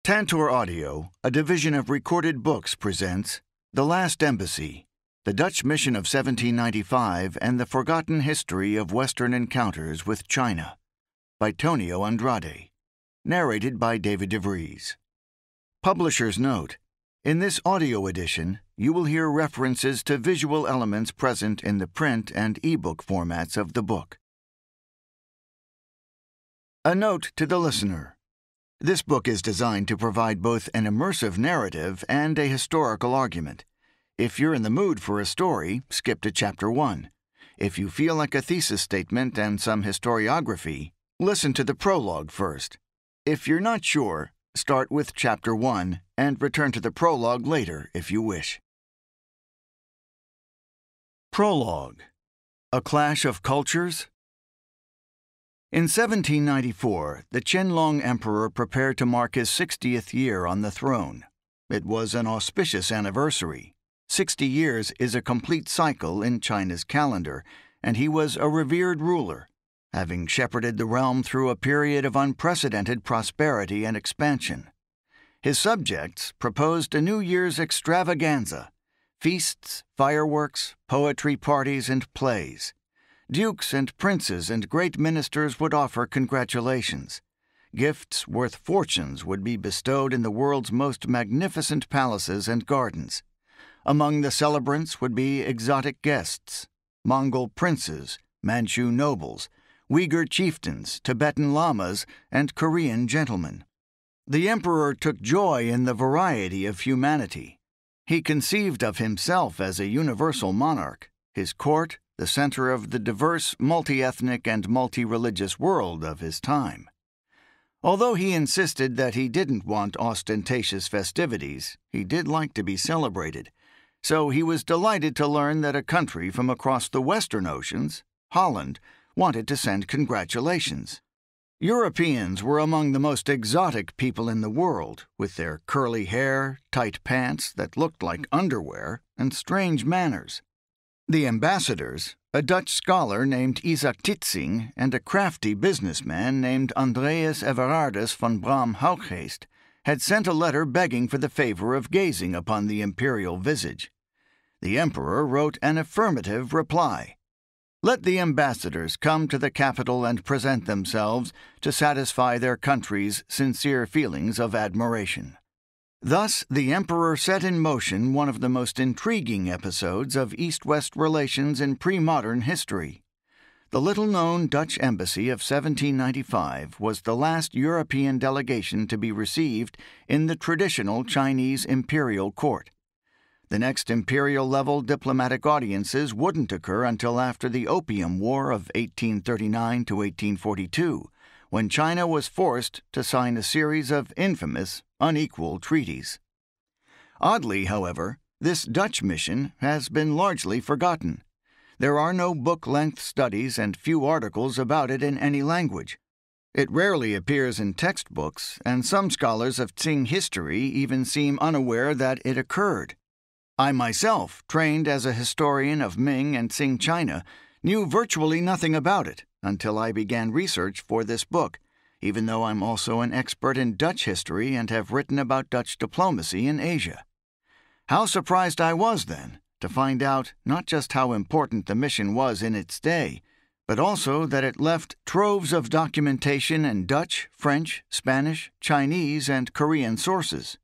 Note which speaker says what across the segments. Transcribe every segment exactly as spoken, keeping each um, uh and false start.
Speaker 1: Tantor Audio, a division of Recorded Books, presents The Last Embassy, The Dutch Mission of seventeen ninety-five and the Forgotten History of Western Encounters with China, by Tonio Andrade, narrated by David de Vries. Publisher's note: in this audio edition, you will hear references to visual elements present in the print and ebook formats of the book. A note to the listener. This book is designed to provide both an immersive narrative and a historical argument. If you're in the mood for a story, skip to Chapter one. If you feel like a thesis statement and some historiography, listen to the prologue first. If you're not sure, start with Chapter one and return to the prologue later if you wish. Prologue: A Clash of Cultures? In seventeen ninety-four, the Qianlong Emperor prepared to mark his sixtieth year on the throne. It was an auspicious anniversary. Sixty years is a complete cycle in China's calendar, and he was a revered ruler, having shepherded the realm through a period of unprecedented prosperity and expansion. His subjects proposed a New Year's extravaganza: feasts, fireworks, poetry parties, and plays. Dukes and princes and great ministers would offer congratulations. Gifts worth fortunes would be bestowed in the world's most magnificent palaces and gardens. Among the celebrants would be exotic guests: Mongol princes, Manchu nobles, Uyghur chieftains, Tibetan lamas, and Korean gentlemen. The emperor took joy in the variety of humanity. He conceived of himself as a universal monarch, his court the center of the diverse, multi-ethnic, and multi-religious world of his time. Although he insisted that he didn't want ostentatious festivities, he did like to be celebrated, so he was delighted to learn that a country from across the western oceans, Holland, wanted to send congratulations. Europeans were among the most exotic people in the world, with their curly hair, tight pants that looked like underwear, and strange manners. The ambassadors, a Dutch scholar named Isaac Titsing and a crafty businessman named Andreas Everardus van Bram Hooggeest, had sent a letter begging for the favor of gazing upon the imperial visage. The emperor wrote an affirmative reply. Let the ambassadors come to the capital and present themselves to satisfy their country's sincere feelings of admiration. Thus, the emperor set in motion one of the most intriguing episodes of East-West relations in pre-modern history. The little-known Dutch embassy of seventeen ninety-five was the last European delegation to be received in the traditional Chinese imperial court. The next imperial-level diplomatic audiences wouldn't occur until after the Opium War of eighteen thirty-nine to eighteen forty-two, when China was forced to sign a series of infamous, unequal treaties. Oddly, however, this Dutch mission has been largely forgotten. There are no book-length studies and few articles about it in any language. It rarely appears in textbooks, and some scholars of Qing history even seem unaware that it occurred. I myself, trained as a historian of Ming and Qing China, knew virtually nothing about it until I began research for this book, even though I'm also an expert in Dutch history and have written about Dutch diplomacy in Asia. How surprised I was, then, to find out not just how important the mission was in its day, but also that it left troves of documentation in Dutch, French, Spanish, Chinese, and Korean sources.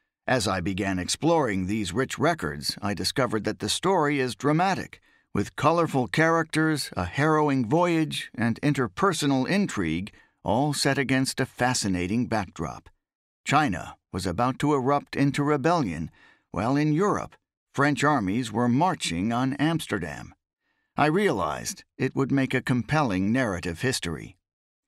Speaker 1: As I began exploring these rich records, I discovered that the story is dramatic, with colorful characters, a harrowing voyage, and interpersonal intrigue, all set against a fascinating backdrop. China was about to erupt into rebellion, while in Europe, French armies were marching on Amsterdam. I realized it would make a compelling narrative history.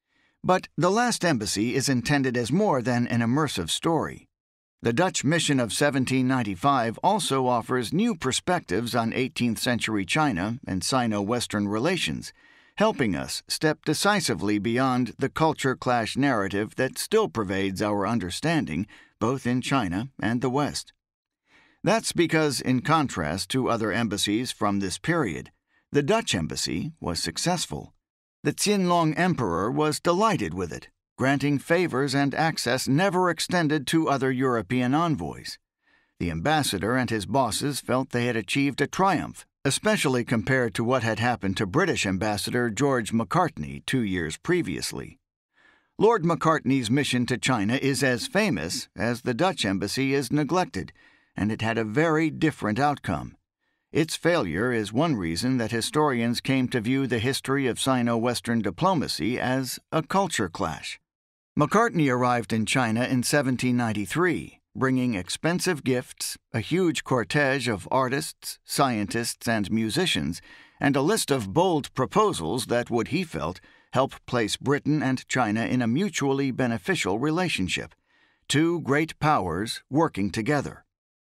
Speaker 1: But The Last Embassy is intended as more than an immersive story. The Dutch mission of seventeen ninety-five also offers new perspectives on eighteenth century China and Sino-Western relations, helping us step decisively beyond the culture clash narrative that still pervades our understanding both in China and the West. That's because, in contrast to other embassies from this period, the Dutch embassy was successful. The Qianlong Emperor was delighted with it, granting favors and access never extended to other European envoys. The ambassador and his bosses felt they had achieved a triumph, especially compared to what had happened to British Ambassador George Macartney two years previously. Lord Macartney's mission to China is as famous as the Dutch embassy is neglected, and it had a very different outcome. Its failure is one reason that historians came to view the history of Sino-Western diplomacy as a culture clash. Macartney arrived in China in seventeen ninety-three, bringing expensive gifts, a huge cortege of artists, scientists, and musicians, and a list of bold proposals that would, he felt, help place Britain and China in a mutually beneficial relationship, two great powers working together.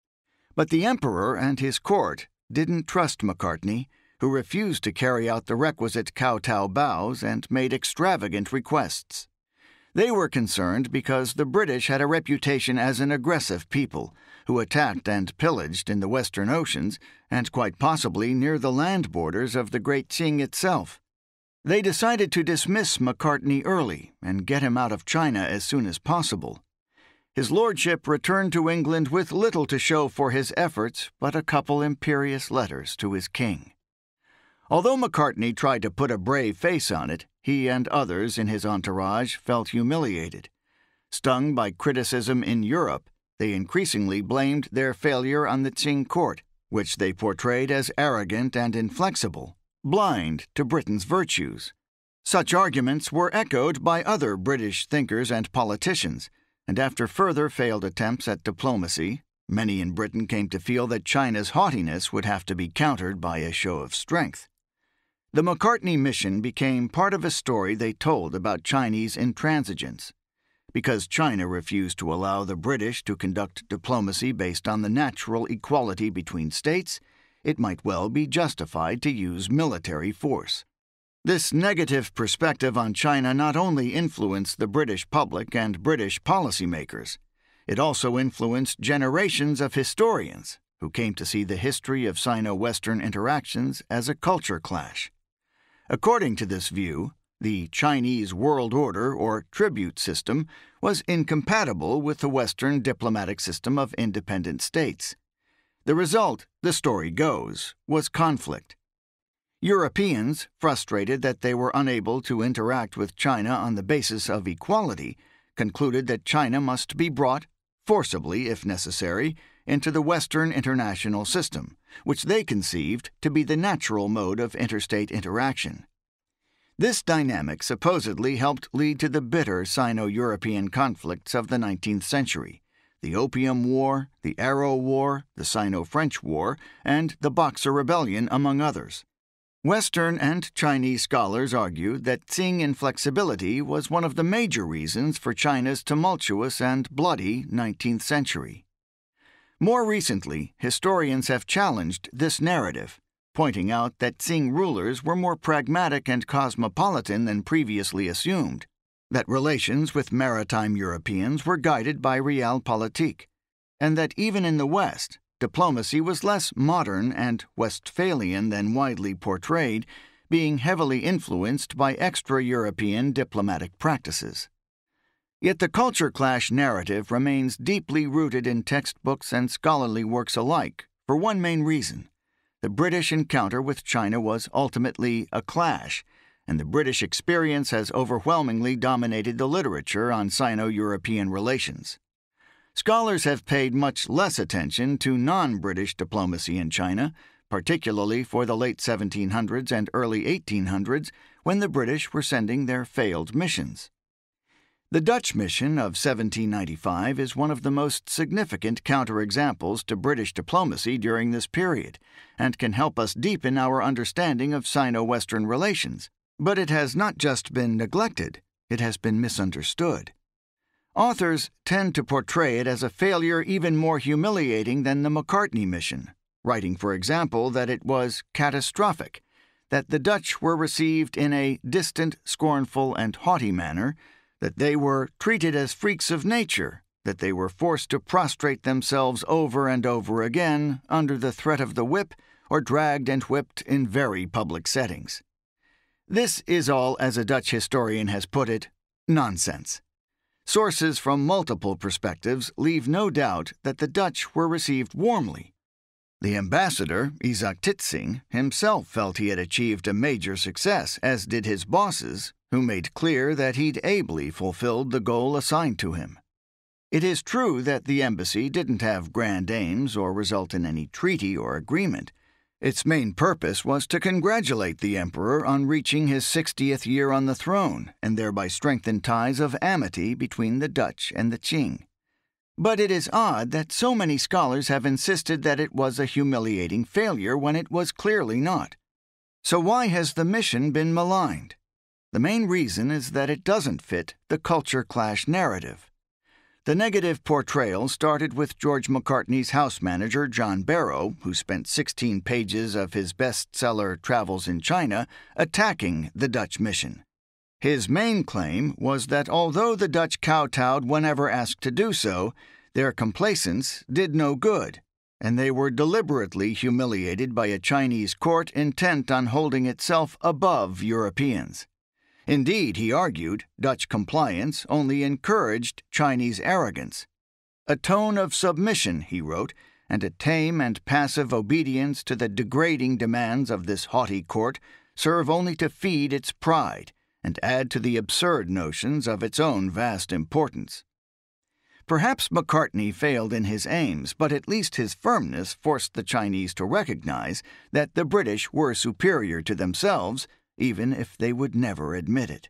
Speaker 1: But the emperor and his court didn't trust Macartney, who refused to carry out the requisite kowtow bows and made extravagant requests. They were concerned because the British had a reputation as an aggressive people, who attacked and pillaged in the western oceans and quite possibly near the land borders of the great Qing itself. They decided to dismiss Macartney early and get him out of China as soon as possible. His lordship returned to England with little to show for his efforts but a couple imperious letters to his king. Although Macartney tried to put a brave face on it, he and others in his entourage felt humiliated. Stung by criticism in Europe, they increasingly blamed their failure on the Qing court, which they portrayed as arrogant and inflexible, blind to Britain's virtues. Such arguments were echoed by other British thinkers and politicians, and after further failed attempts at diplomacy, many in Britain came to feel that China's haughtiness would have to be countered by a show of strength. The Macartney mission became part of a story they told about Chinese intransigence. Because China refused to allow the British to conduct diplomacy based on the natural equality between states, it might well be justified to use military force. This negative perspective on China not only influenced the British public and British policymakers, it also influenced generations of historians who came to see the history of Sino-Western interactions as a culture clash. According to this view, the Chinese world order or tribute system was incompatible with the Western diplomatic system of independent states. The result, the story goes, was conflict. Europeans, frustrated that they were unable to interact with China on the basis of equality, concluded that China must be brought, forcibly if necessary, into the Western international system, which they conceived to be the natural mode of interstate interaction. This dynamic supposedly helped lead to the bitter Sino-European conflicts of the nineteenth century, the Opium War, the Arrow War, the Sino-French War, and the Boxer Rebellion, among others. Western and Chinese scholars argued that Qing inflexibility was one of the major reasons for China's tumultuous and bloody nineteenth century. More recently, historians have challenged this narrative, pointing out that Qing rulers were more pragmatic and cosmopolitan than previously assumed, that relations with maritime Europeans were guided by realpolitik, and that even in the West, diplomacy was less modern and Westphalian than widely portrayed, being heavily influenced by extra-European diplomatic practices. Yet the culture clash narrative remains deeply rooted in textbooks and scholarly works alike for one main reason. The British encounter with China was ultimately a clash, and the British experience has overwhelmingly dominated the literature on Sino-European relations. Scholars have paid much less attention to non-British diplomacy in China, particularly for the late seventeen hundreds and early eighteen hundreds, when the British were sending their failed missions. The Dutch mission of seventeen ninety-five is one of the most significant counterexamples to British diplomacy during this period, and can help us deepen our understanding of Sino-Western relations. But it has not just been neglected, it has been misunderstood. Authors tend to portray it as a failure even more humiliating than the Macartney mission, writing, for example, that it was catastrophic, that the Dutch were received in a distant, scornful, and haughty manner, that they were treated as freaks of nature, that they were forced to prostrate themselves over and over again under the threat of the whip, or dragged and whipped in very public settings. This is all, as a Dutch historian has put it, nonsense. Sources from multiple perspectives leave no doubt that the Dutch were received warmly. The ambassador, Isaac Titsing, himself felt he had achieved a major success, as did his bosses, who made clear that he'd ably fulfilled the goal assigned to him. It is true that the embassy didn't have grand aims or result in any treaty or agreement. Its main purpose was to congratulate the emperor on reaching his sixtieth year on the throne and thereby strengthen ties of amity between the Dutch and the Qing. But it is odd that so many scholars have insisted that it was a humiliating failure when it was clearly not. So why has the mission been maligned? The main reason is that it doesn't fit the culture clash narrative. The negative portrayal started with George Macartney's house manager, John Barrow, who spent sixteen pages of his bestseller Travels in China attacking the Dutch mission. His main claim was that although the Dutch kowtowed whenever asked to do so, their complacence did no good, and they were deliberately humiliated by a Chinese court intent on holding itself above Europeans. Indeed, he argued, Dutch compliance only encouraged Chinese arrogance. A tone of submission, he wrote, and a tame and passive obedience to the degrading demands of this haughty court serve only to feed its pride and add to the absurd notions of its own vast importance. Perhaps Macartney failed in his aims, but at least his firmness forced the Chinese to recognize that the British were superior to themselves, even if they would never admit it.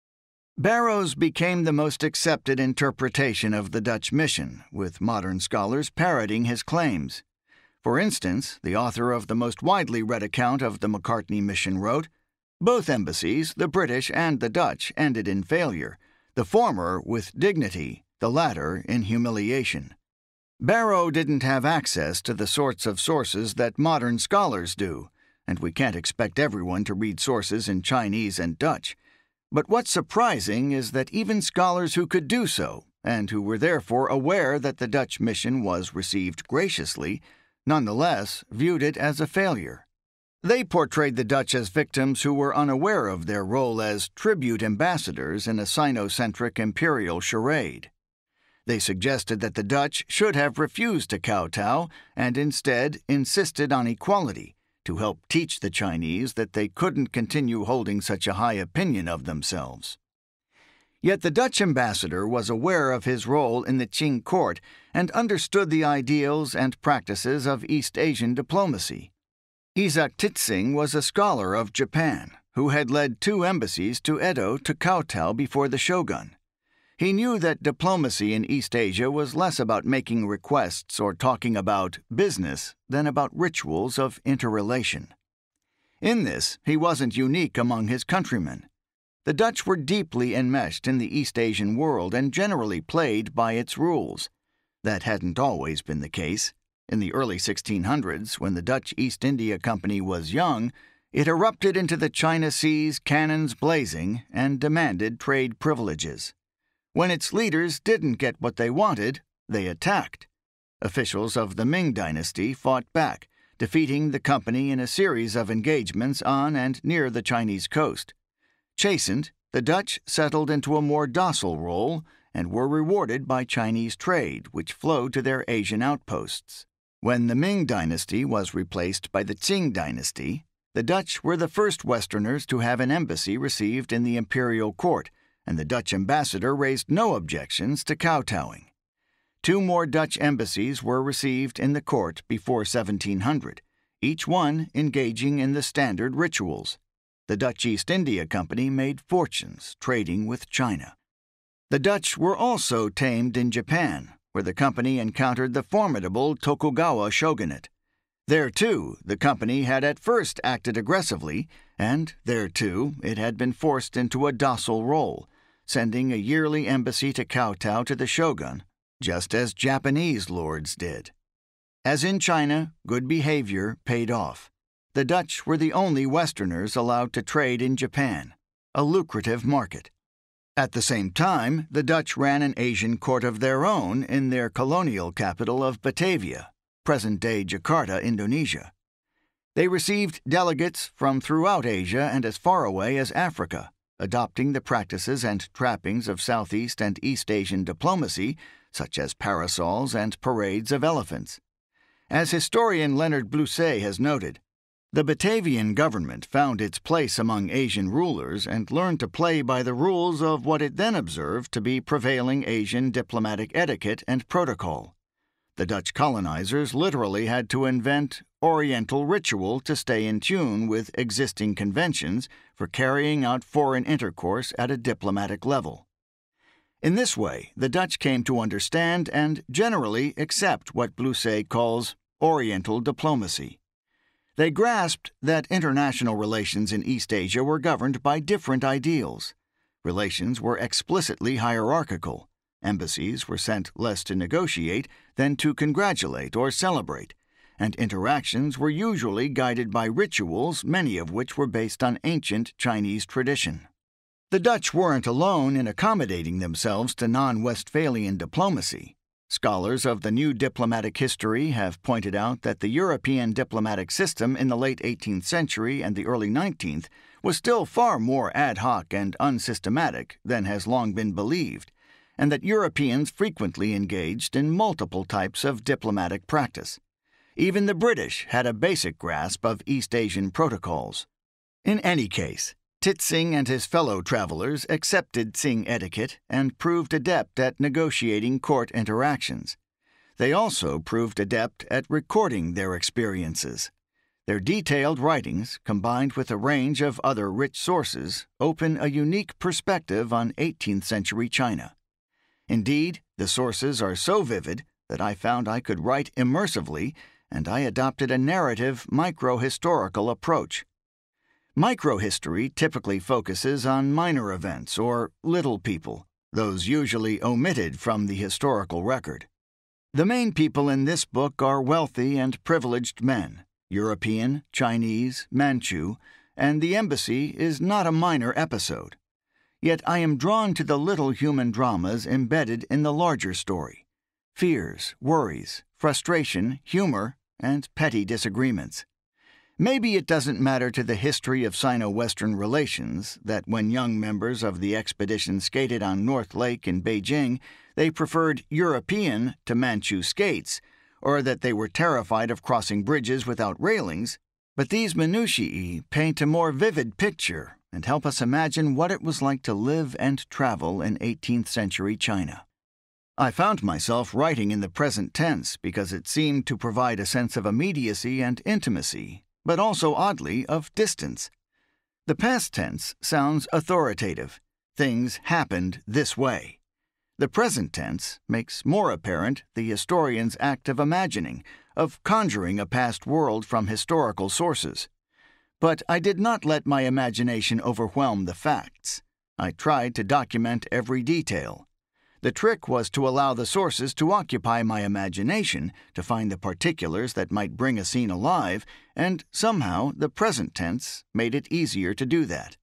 Speaker 1: Barrow's became the most accepted interpretation of the Dutch mission, with modern scholars parroting his claims. For instance, the author of the most widely read account of the Macartney mission wrote, "Both embassies, the British and the Dutch, ended in failure, the former with dignity, the latter in humiliation." Barrow didn't have access to the sorts of sources that modern scholars do, and we can't expect everyone to read sources in Chinese and Dutch. But what's surprising is that even scholars who could do so, and who were therefore aware that the Dutch mission was received graciously, nonetheless viewed it as a failure. They portrayed the Dutch as victims who were unaware of their role as tribute ambassadors in a Sino-centric imperial charade. They suggested that the Dutch should have refused to kowtow and instead insisted on equality, to help teach the Chinese that they couldn't continue holding such a high opinion of themselves. Yet the Dutch ambassador was aware of his role in the Qing court and understood the ideals and practices of East Asian diplomacy. Isaac Titsing was a scholar of Japan, who had led two embassies to Edo to kowtow before the shogun. He knew that diplomacy in East Asia was less about making requests or talking about business than about rituals of interrelation. In this, he wasn't unique among his countrymen. The Dutch were deeply enmeshed in the East Asian world and generally played by its rules. That hadn't always been the case. In the early sixteen hundreds, when the Dutch East India Company was young, it erupted into the China Seas, cannons blazing, and demanded trade privileges. When its leaders didn't get what they wanted, they attacked. Officials of the Ming dynasty fought back, defeating the company in a series of engagements on and near the Chinese coast. Chastened, the Dutch settled into a more docile role and were rewarded by Chinese trade, which flowed to their Asian outposts. When the Ming dynasty was replaced by the Qing dynasty, the Dutch were the first Westerners to have an embassy received in the imperial court, and the Dutch ambassador raised no objections to kowtowing. Two more Dutch embassies were received in the court before seventeen hundred, each one engaging in the standard rituals. The Dutch East India Company made fortunes trading with China. The Dutch were also tamed in Japan, where the company encountered the formidable Tokugawa shogunate. There, too, the company had at first acted aggressively, and there, too, it had been forced into a docile role, sending a yearly embassy to kowtow to the shogun, just as Japanese lords did. As in China, good behavior paid off. The Dutch were the only Westerners allowed to trade in Japan, a lucrative market. At the same time, the Dutch ran an Asian court of their own in their colonial capital of Batavia, present-day Jakarta, Indonesia. They received delegates from throughout Asia and as far away as Africa, adopting the practices and trappings of Southeast and East Asian diplomacy, such as parasols and parades of elephants. As historian Leonard Blusset has noted, the Batavian government found its place among Asian rulers and learned to play by the rules of what it then observed to be prevailing Asian diplomatic etiquette and protocol. The Dutch colonizers literally had to invent Oriental ritual to stay in tune with existing conventions for carrying out foreign intercourse at a diplomatic level. In this way, the Dutch came to understand and generally accept what Blusset calls Oriental diplomacy. They grasped that international relations in East Asia were governed by different ideals. Relations were explicitly hierarchical. Embassies were sent less to negotiate than to congratulate or celebrate, and interactions were usually guided by rituals, many of which were based on ancient Chinese tradition. The Dutch weren't alone in accommodating themselves to non-Westphalian diplomacy. Scholars of the new diplomatic history have pointed out that the European diplomatic system in the late eighteenth century and the early nineteenth was still far more ad hoc and unsystematic than has long been believed, and that Europeans frequently engaged in multiple types of diplomatic practice. Even the British had a basic grasp of East Asian protocols. In any case, Titsing and his fellow travelers accepted Qing etiquette and proved adept at negotiating court interactions. They also proved adept at recording their experiences. Their detailed writings, combined with a range of other rich sources, open a unique perspective on eighteenth century China. Indeed, the sources are so vivid that I found I could write immersively, and I adopted a narrative micro-historical approach. Microhistory typically focuses on minor events or little people, those usually omitted from the historical record. The main people in this book are wealthy and privileged men, European, Chinese, Manchu, and the embassy is not a minor episode. Yet I am drawn to the little human dramas embedded in the larger story: fears, worries, frustration, humor, and petty disagreements. Maybe it doesn't matter to the history of Sino-Western relations that when young members of the expedition skated on North Lake in Beijing, they preferred European to Manchu skates, or that they were terrified of crossing bridges without railings, but these minutiae paint a more vivid picture and help us imagine what it was like to live and travel in eighteenth century China. I found myself writing in the present tense because it seemed to provide a sense of immediacy and intimacy, but also, oddly, of distance. The past tense sounds authoritative. Things happened this way. The present tense makes more apparent the historian's act of imagining, of conjuring a past world from historical sources. But I did not let my imagination overwhelm the facts. I tried to document every detail. The trick was to allow the sources to occupy my imagination to find the particulars that might bring a scene alive, and somehow the present tense made it easier to do that.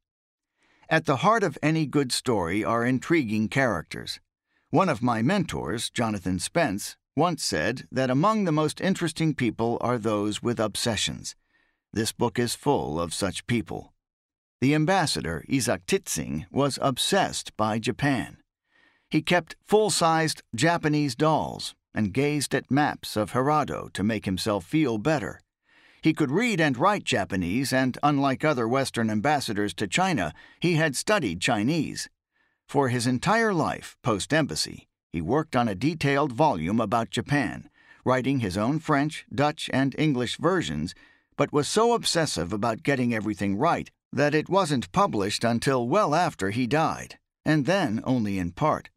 Speaker 1: At the heart of any good story are intriguing characters. One of my mentors, Jonathan Spence, once said that among the most interesting people are those with obsessions. This book is full of such people. The ambassador, Isaac Titsing, was obsessed by Japan. He kept full-sized Japanese dolls and gazed at maps of Hirado to make himself feel better. He could read and write Japanese, and unlike other Western ambassadors to China, he had studied Chinese. For his entire life, post-embassy, he worked on a detailed volume about Japan, writing his own French, Dutch, and English versions, but was so obsessive about getting everything right that it wasn't published until well after he died, and then only in part.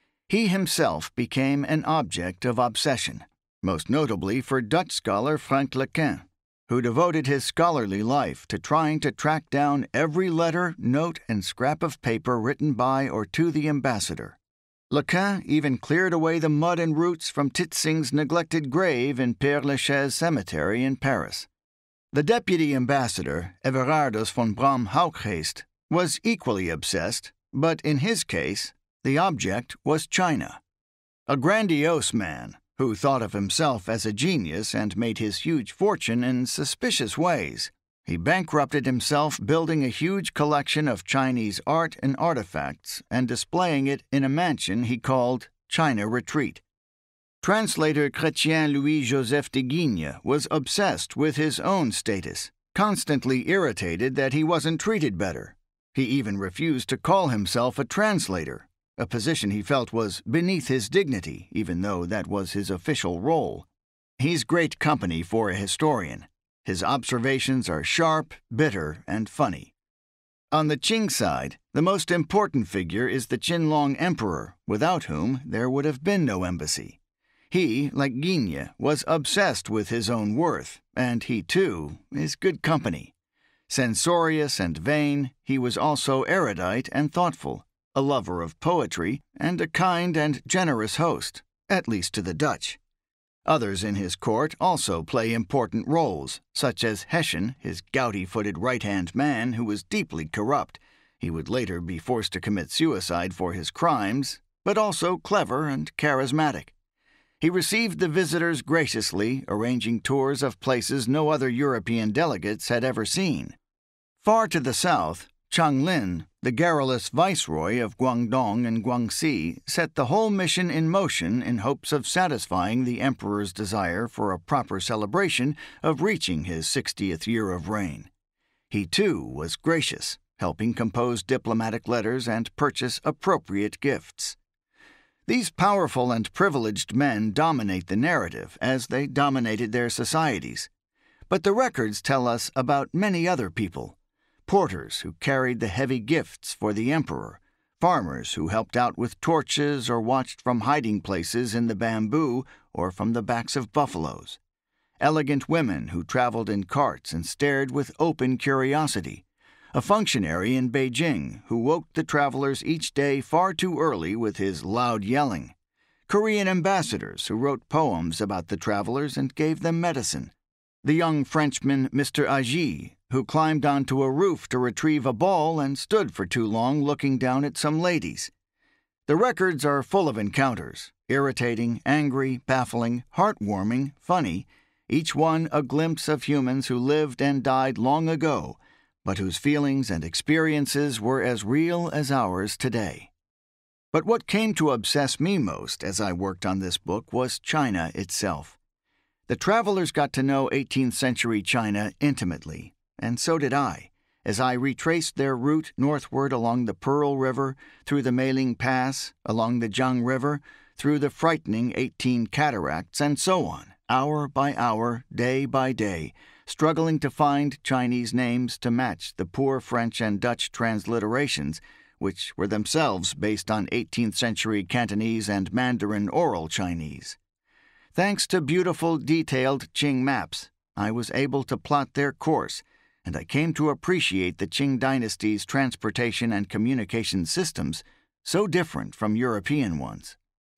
Speaker 1: He himself became an object of obsession, most notably for Dutch scholar Frank Lequin, who devoted his scholarly life to trying to track down every letter, note, and scrap of paper written by or to the ambassador. Lequin even cleared away the mud and roots from Titsing's neglected grave in Père Lachaise Cemetery in Paris. The deputy ambassador, Everardus von Bram-Haugheest, was equally obsessed, but in his case, the object was China. A grandiose man who thought of himself as a genius and made his huge fortune in suspicious ways, He bankrupted himself building a huge collection of Chinese art and artifacts and displaying it in a mansion he called China Retreat. Translator Chrétien Louis-Joseph de Guigne was obsessed with his own status, constantly irritated that he wasn't treated better. He even refused to call himself a translator, a position he felt was beneath his dignity, even though that was his official role. He's great company for a historian. His observations are sharp, bitter, and funny. On the Qing side, the most important figure is the Qianlong Emperor, without whom there would have been no embassy. He, like Guigne, was obsessed with his own worth, and he, too, is good company. Censorious and vain, he was also erudite and thoughtful, a lover of poetry, and a kind and generous host, at least to the Dutch. Others in his court also play important roles, such as Hessian, his gouty-footed right-hand man who was deeply corrupt. He would later be forced to commit suicide for his crimes, but also clever and charismatic. He received the visitors graciously, arranging tours of places no other European delegates had ever seen. Far to the south, Chang Lin, the garrulous viceroy of Guangdong and Guangxi, set the whole mission in motion in hopes of satisfying the emperor's desire for a proper celebration of reaching his sixtieth year of reign. He, too, was gracious, helping compose diplomatic letters and purchase appropriate gifts. These powerful and privileged men dominate the narrative as they dominated their societies. But the records tell us about many other people. Porters who carried the heavy gifts for the emperor, farmers who helped out with torches or watched from hiding places in the bamboo or from the backs of buffaloes, elegant women who traveled in carts and stared with open curiosity, a functionary in Beijing who woke the travelers each day far too early with his loud yelling, Korean ambassadors who wrote poems about the travelers and gave them medicine, the young Frenchman Mister Agi, who climbed onto a roof to retrieve a ball and stood for too long looking down at some ladies. The records are full of encounters, irritating, angry, baffling, heartwarming, funny, each one a glimpse of humans who lived and died long ago, but whose feelings and experiences were as real as ours today. But what came to obsess me most as I worked on this book was China itself. The travelers got to know eighteenth century China intimately, and so did I, as I retraced their route northward along the Pearl River, through the Meiling Pass, along the Jiang River, through the frightening eighteen cataracts, and so on, hour by hour, day by day, struggling to find Chinese names to match the poor French and Dutch transliterations, which were themselves based on eighteenth century Cantonese and Mandarin oral Chinese. Thanks to beautiful, detailed Qing maps, I was able to plot their course, and I came to appreciate the Qing dynasty's transportation and communication systems, so different from European ones.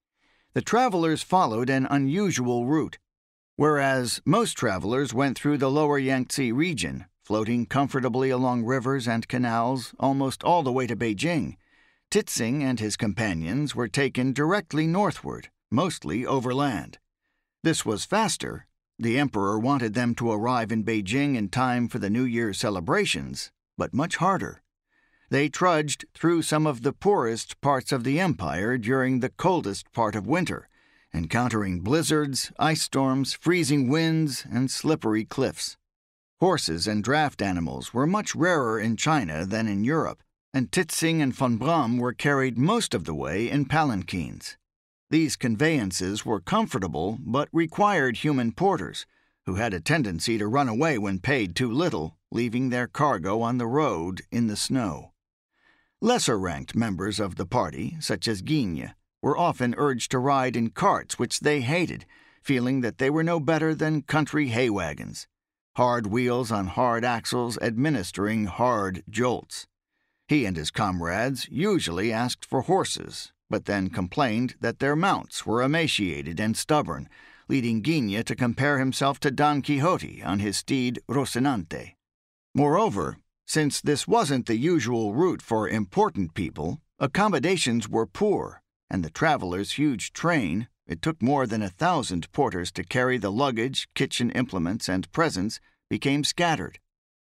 Speaker 1: The travelers followed an unusual route. Whereas most travelers went through the lower Yangtze region, floating comfortably along rivers and canals almost all the way to Beijing, Titsing and his companions were taken directly northward, mostly overland. This was faster. The emperor wanted them to arrive in Beijing in time for the New Year celebrations, but much harder. They trudged through some of the poorest parts of the empire during the coldest part of winter, encountering blizzards, ice storms, freezing winds, and slippery cliffs. Horses and draft animals were much rarer in China than in Europe, and Titsing and von Braun were carried most of the way in palanquins. These conveyances were comfortable but required human porters, who had a tendency to run away when paid too little, leaving their cargo on the road in the snow. Lesser-ranked members of the party, such as Guigne, were often urged to ride in carts which they hated, feeling that they were no better than country hay wagons, hard wheels on hard axles administering hard jolts. He and his comrades usually asked for horses, but then complained that their mounts were emaciated and stubborn, leading Guigne to compare himself to Don Quixote on his steed Rocinante. Moreover, since this wasn't the usual route for important people, accommodations were poor, and the travelers' huge train, it took more than a thousand porters to carry the luggage, kitchen implements, and presents, became scattered.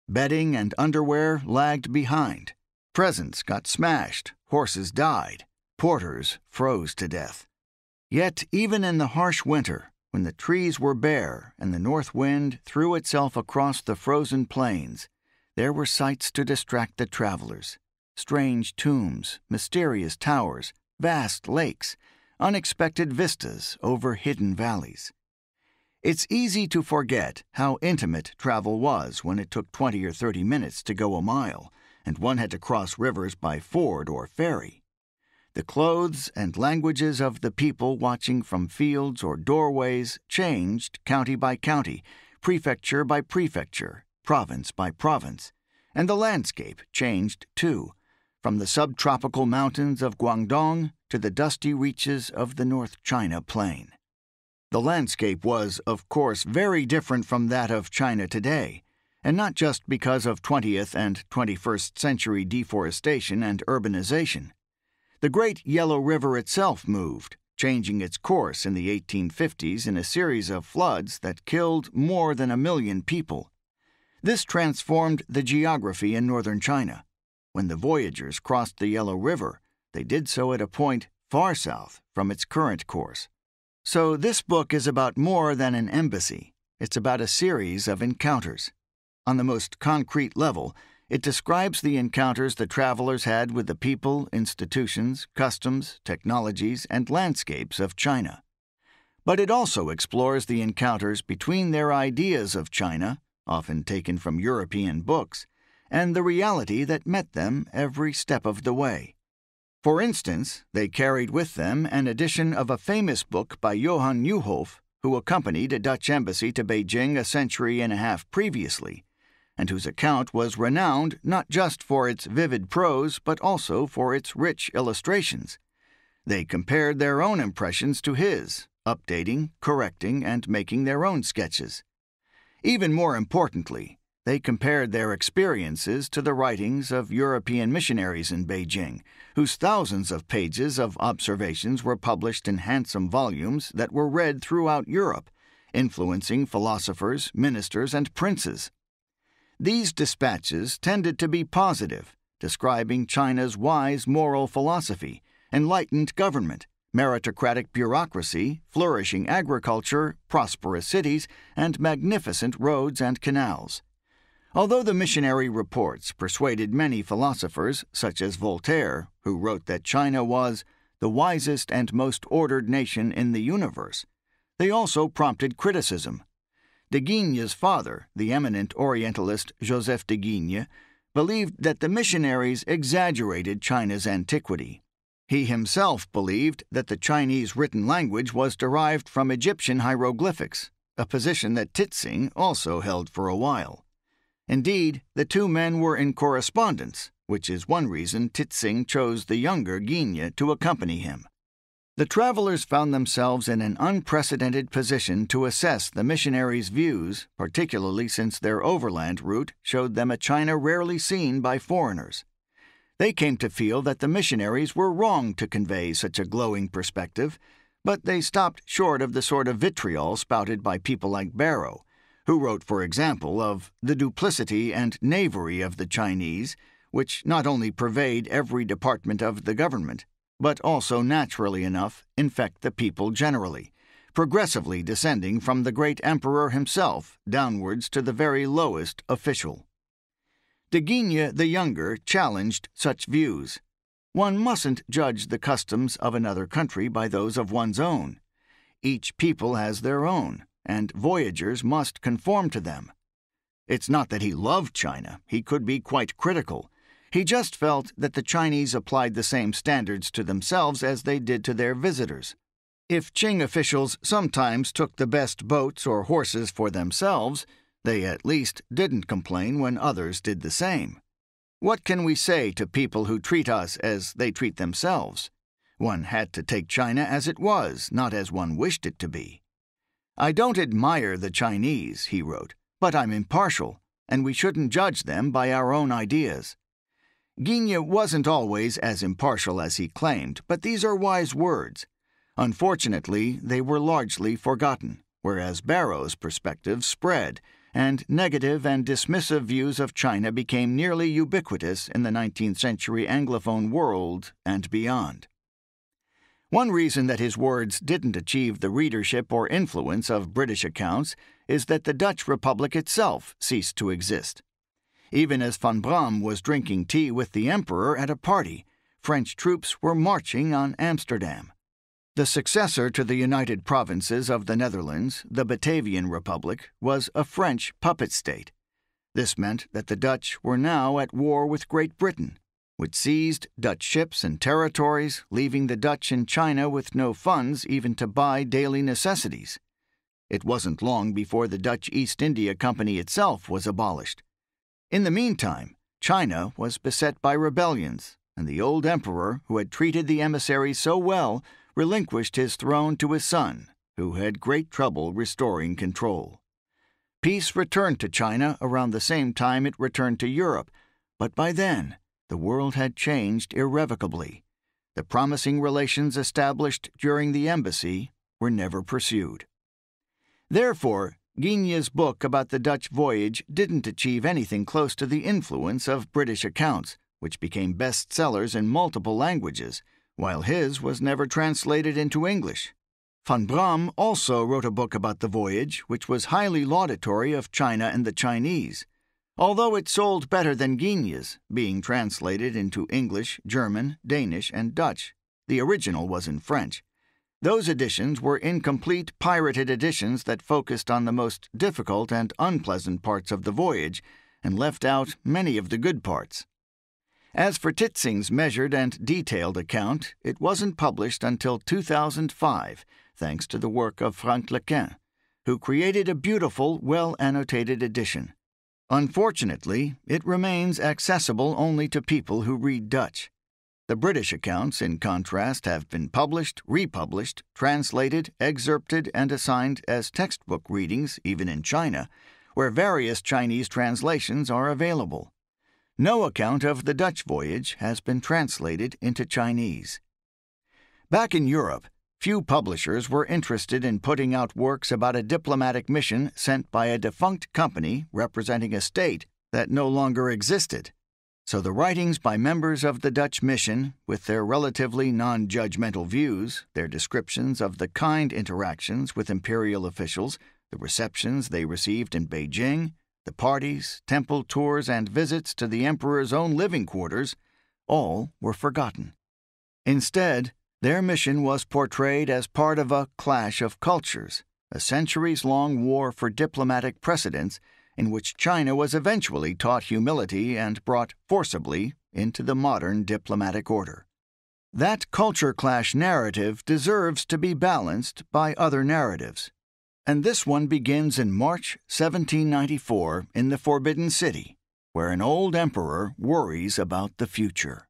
Speaker 1: Bedding and underwear lagged behind. Presents got smashed, horses died, porters froze to death. Yet even in the harsh winter, when the trees were bare and the north wind threw itself across the frozen plains, there were sights to distract the travelers. Strange tombs, mysterious towers, vast lakes, unexpected vistas over hidden valleys. It's easy to forget how intimate travel was when it took twenty or thirty minutes to go a mile, and one had to cross rivers by ford or ferry. The clothes and languages of the people watching from fields or doorways changed county by county, prefecture by prefecture, province by province, and the landscape changed too, from the subtropical mountains of Guangdong to the dusty reaches of the North China Plain. The landscape was, of course, very different from that of China today, and not just because of twentieth and twenty-first century deforestation and urbanization. The Great Yellow River itself moved, changing its course in the eighteen fifties in a series of floods that killed more than a million people. This transformed the geography in northern China. When the voyagers crossed the Yellow River, they did so at a point far south from its current course. So this book is about more than an embassy. It's about a series of encounters. On the most concrete level, it describes the encounters the travelers had with the people, institutions, customs, technologies, and landscapes of China. But it also explores the encounters between their ideas of China, often taken from European books, and the reality that met them every step of the way. For instance, they carried with them an edition of a famous book by Johann Nieuwhof, who accompanied a Dutch embassy to Beijing a century and a half previously, and whose account was renowned not just for its vivid prose but also for its rich illustrations. They compared their own impressions to his, updating, correcting, and making their own sketches. Even more importantly, they compared their experiences to the writings of European missionaries in Beijing, whose thousands of pages of observations were published in handsome volumes that were read throughout Europe, influencing philosophers, ministers, and princes. These dispatches tended to be positive, describing China's wise moral philosophy, enlightened government, meritocratic bureaucracy, flourishing agriculture, prosperous cities, and magnificent roads and canals. Although the missionary reports persuaded many philosophers, such as Voltaire, who wrote that China was the wisest and most ordered nation in the universe, they also prompted criticism. De Guigne's father, the eminent Orientalist Joseph de Guigne, believed that the missionaries exaggerated China's antiquity. He himself believed that the Chinese written language was derived from Egyptian hieroglyphics, a position that Titsing also held for a while. Indeed, the two men were in correspondence, which is one reason Titsing chose the younger Guigne to accompany him. The travelers found themselves in an unprecedented position to assess the missionaries' views, particularly since their overland route showed them a China rarely seen by foreigners. They came to feel that the missionaries were wrong to convey such a glowing perspective, but they stopped short of the sort of vitriol spouted by people like Barrow, who wrote, for example, of the duplicity and knavery of the Chinese, which not only pervade every department of the government, but also, naturally enough, infect the people generally, progressively descending from the great emperor himself downwards to the very lowest official. De Guigne the younger challenged such views. One mustn't judge the customs of another country by those of one's own. Each people has their own, and voyagers must conform to them. It's not that he loved China. He could be quite critical. He just felt that the Chinese applied the same standards to themselves as they did to their visitors. If Qing officials sometimes took the best boats or horses for themselves, they at least didn't complain when others did the same. What can we say to people who treat us as they treat themselves? One had to take China as it was, not as one wished it to be. I don't admire the Chinese, he wrote, but I'm impartial, and we shouldn't judge them by our own ideas. Guigne wasn't always as impartial as he claimed, but these are wise words. Unfortunately, they were largely forgotten, whereas Barrow's perspective spread, and negative and dismissive views of China became nearly ubiquitous in the nineteenth century Anglophone world and beyond. One reason that his words didn't achieve the readership or influence of British accounts is that the Dutch Republic itself ceased to exist. Even as Van Braam was drinking tea with the Emperor at a party, French troops were marching on Amsterdam. The successor to the United Provinces of the Netherlands, the Batavian Republic, was a French puppet state. This meant that the Dutch were now at war with Great Britain, which seized Dutch ships and territories, leaving the Dutch in China with no funds even to buy daily necessities. It wasn't long before the Dutch East India Company itself was abolished. In the meantime, China was beset by rebellions, and the old emperor, who had treated the emissaries so well, relinquished his throne to his son, who had great trouble restoring control. Peace returned to China around the same time it returned to Europe, but by then, the world had changed irrevocably. The promising relations established during the embassy were never pursued. Therefore, Guigne's book about the Dutch voyage didn't achieve anything close to the influence of British accounts, which became bestsellers in multiple languages, while his was never translated into English. Van Braam also wrote a book about the voyage, which was highly laudatory of China and the Chinese, although it sold better than Guigne's, being translated into English, German, Danish, and Dutch. The original was in French. Those editions were incomplete pirated editions that focused on the most difficult and unpleasant parts of the voyage and left out many of the good parts. As for Titsing's measured and detailed account, it wasn't published until two thousand five, thanks to the work of Frank Lequin, who created a beautiful, well-annotated edition. Unfortunately, it remains accessible only to people who read Dutch. The British accounts, in contrast, have been published, republished, translated, excerpted, and assigned as textbook readings, even in China, where various Chinese translations are available. No account of the Dutch voyage has been translated into Chinese. Back in Europe, few publishers were interested in putting out works about a diplomatic mission sent by a defunct company representing a state that no longer existed. So the writings by members of the Dutch mission, with their relatively non-judgmental views, their descriptions of the kind interactions with imperial officials, the receptions they received in Beijing, the parties, temple tours, and visits to the emperor's own living quarters, all were forgotten. Instead, their mission was portrayed as part of a clash of cultures, a centuries-long war for diplomatic precedence in which China was eventually taught humility and brought forcibly into the modern diplomatic order. That culture clash narrative deserves to be balanced by other narratives, and this one begins in March seventeen ninety-four in the Forbidden City, where an old emperor worries about the future.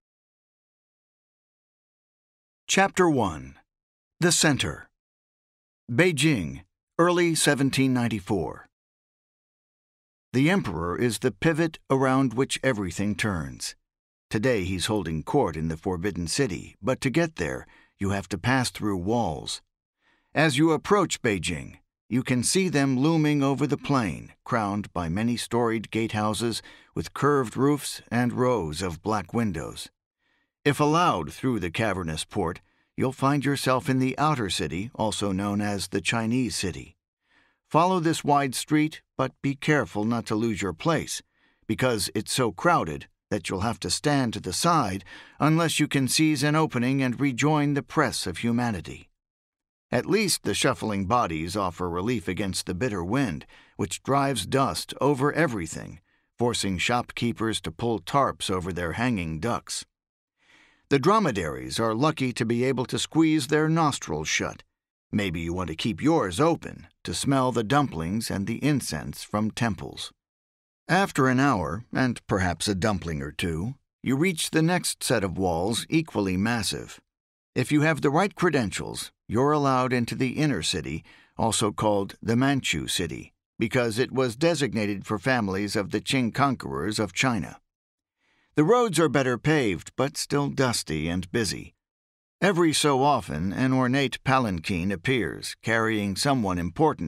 Speaker 1: Chapter one. The Center. Beijing, early seventeen ninety-four. The emperor is the pivot around which everything turns. Today he's holding court in the Forbidden City, but to get there, you have to pass through walls. As you approach Beijing, you can see them looming over the plain, crowned by many-storied gatehouses with curved roofs and rows of black windows. If allowed through the cavernous port, you'll find yourself in the outer city, also known as the Chinese city. Follow this wide street, but be careful not to lose your place, because it's so crowded that you'll have to stand to the side unless you can seize an opening and rejoin the press of humanity. At least the shuffling bodies offer relief against the bitter wind, which drives dust over everything, forcing shopkeepers to pull tarps over their hanging ducks. The dromedaries are lucky to be able to squeeze their nostrils shut. Maybe you want to keep yours open to smell the dumplings and the incense from temples. After an hour, and perhaps a dumpling or two, you reach the next set of walls, equally massive. If you have the right credentials, you're allowed into the inner city, also called the Manchu city, because it was designated for families of the Qing conquerors of China. The roads are better paved, but still dusty and busy. Every so often, an ornate palanquin appears, carrying someone important,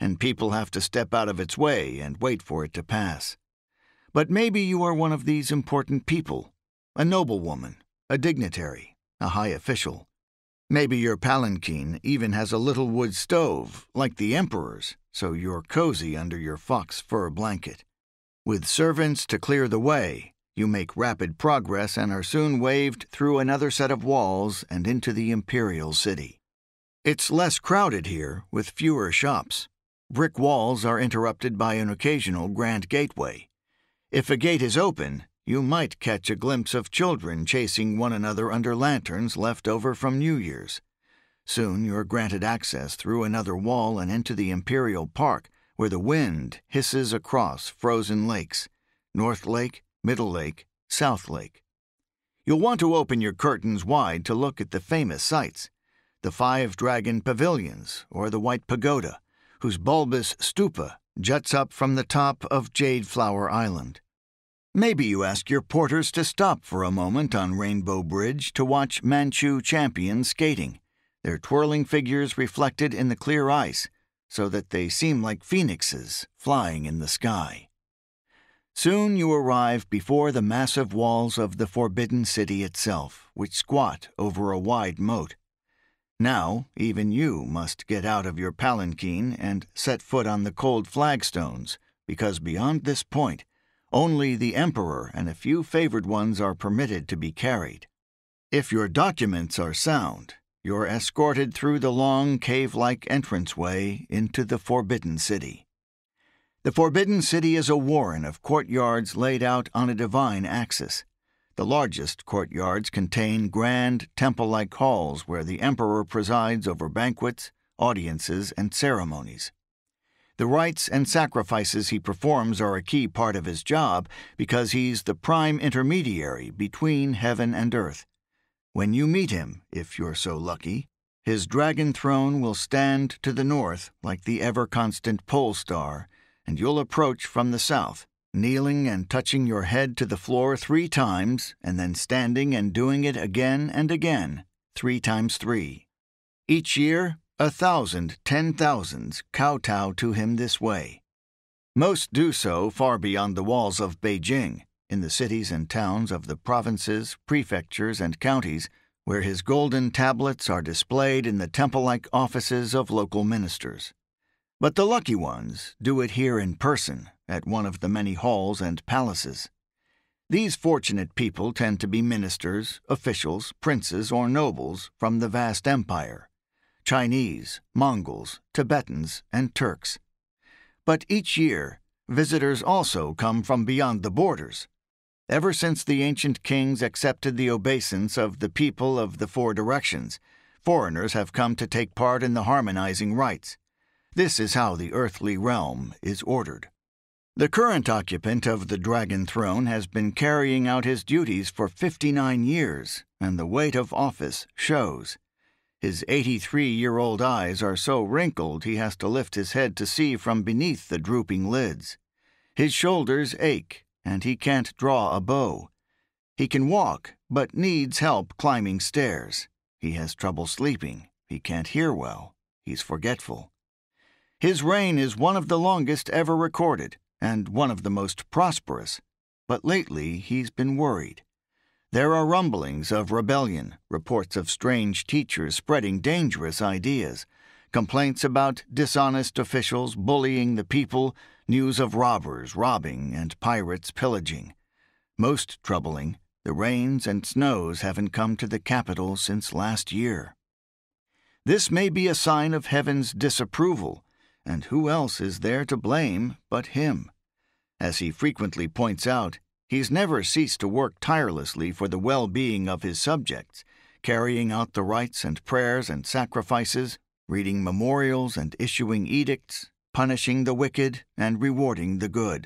Speaker 1: and people have to step out of its way and wait for it to pass. But maybe you are one of these important people, a noblewoman, a dignitary, a high official. Maybe your palanquin even has a little wood stove, like the emperor's, so you're cozy under your fox fur blanket. With servants to clear the way, you make rapid progress and are soon waved through another set of walls and into the imperial city. It's less crowded here, with fewer shops. Brick walls are interrupted by an occasional grand gateway. If a gate is open, you might catch a glimpse of children chasing one another under lanterns left over from New Year's. Soon you're granted access through another wall and into the Imperial Park, where the wind hisses across frozen lakes, North Lake, Middle Lake, South Lake. You'll want to open your curtains wide to look at the famous sights, the five dragon pavilions or the White Pagoda, whose bulbous stupa juts up from the top of Jade Flower Island. Maybe you ask your porters to stop for a moment on Rainbow Bridge to watch Manchu champions skating, their twirling figures reflected in the clear ice, so that they seem like phoenixes flying in the sky. Soon you arrive before the massive walls of the Forbidden City itself, which squat over a wide moat. Now, even you must get out of your palanquin and set foot on the cold flagstones, because beyond this point, only the emperor and a few favored ones are permitted to be carried. If your documents are sound, you're escorted through the long cave-like entranceway into the Forbidden City. The Forbidden City is a warren of courtyards laid out on a divine axis. The largest courtyards contain grand temple-like halls where the emperor presides over banquets, audiences, and ceremonies. The rites and sacrifices he performs are a key part of his job because he's the prime intermediary between heaven and earth. When you meet him, if you're so lucky, his dragon throne will stand to the north like the ever-constant pole star, and you'll approach from the south, kneeling and touching your head to the floor three times, and then standing and doing it again and again, three times three. Each year, a thousand ten thousands kowtow to him this way. Most do so far beyond the walls of Beijing, in the cities and towns of the provinces, prefectures, and counties, where his golden tablets are displayed in the temple-like offices of local ministers. But the lucky ones do it here in person, at one of the many halls and palaces. These fortunate people tend to be ministers, officials, princes, or nobles from the vast empire. Chinese, Mongols, Tibetans, and Turks. But each year, visitors also come from beyond the borders. Ever since the ancient kings accepted the obeisance of the people of the four directions, foreigners have come to take part in the harmonizing rites. This is how the earthly realm is ordered. The current occupant of the dragon throne has been carrying out his duties for fifty-nine years, and the weight of office shows. His eighty-three-year-old eyes are so wrinkled he has to lift his head to see from beneath the drooping lids. His shoulders ache, and he can't draw a bow. He can walk, but needs help climbing stairs. He has trouble sleeping. He can't hear well. He's forgetful. His reign is one of the longest ever recorded, and one of the most prosperous. But lately he's been worried. There are rumblings of rebellion, reports of strange teachers spreading dangerous ideas, complaints about dishonest officials bullying the people, news of robbers robbing and pirates pillaging. Most troubling, the rains and snows haven't come to the capital since last year. This may be a sign of heaven's disapproval, and who else is there to blame but him? As he frequently points out, he's never ceased to work tirelessly for the well-being of his subjects, carrying out the rites and prayers and sacrifices, reading memorials and issuing edicts, punishing the wicked and rewarding the good.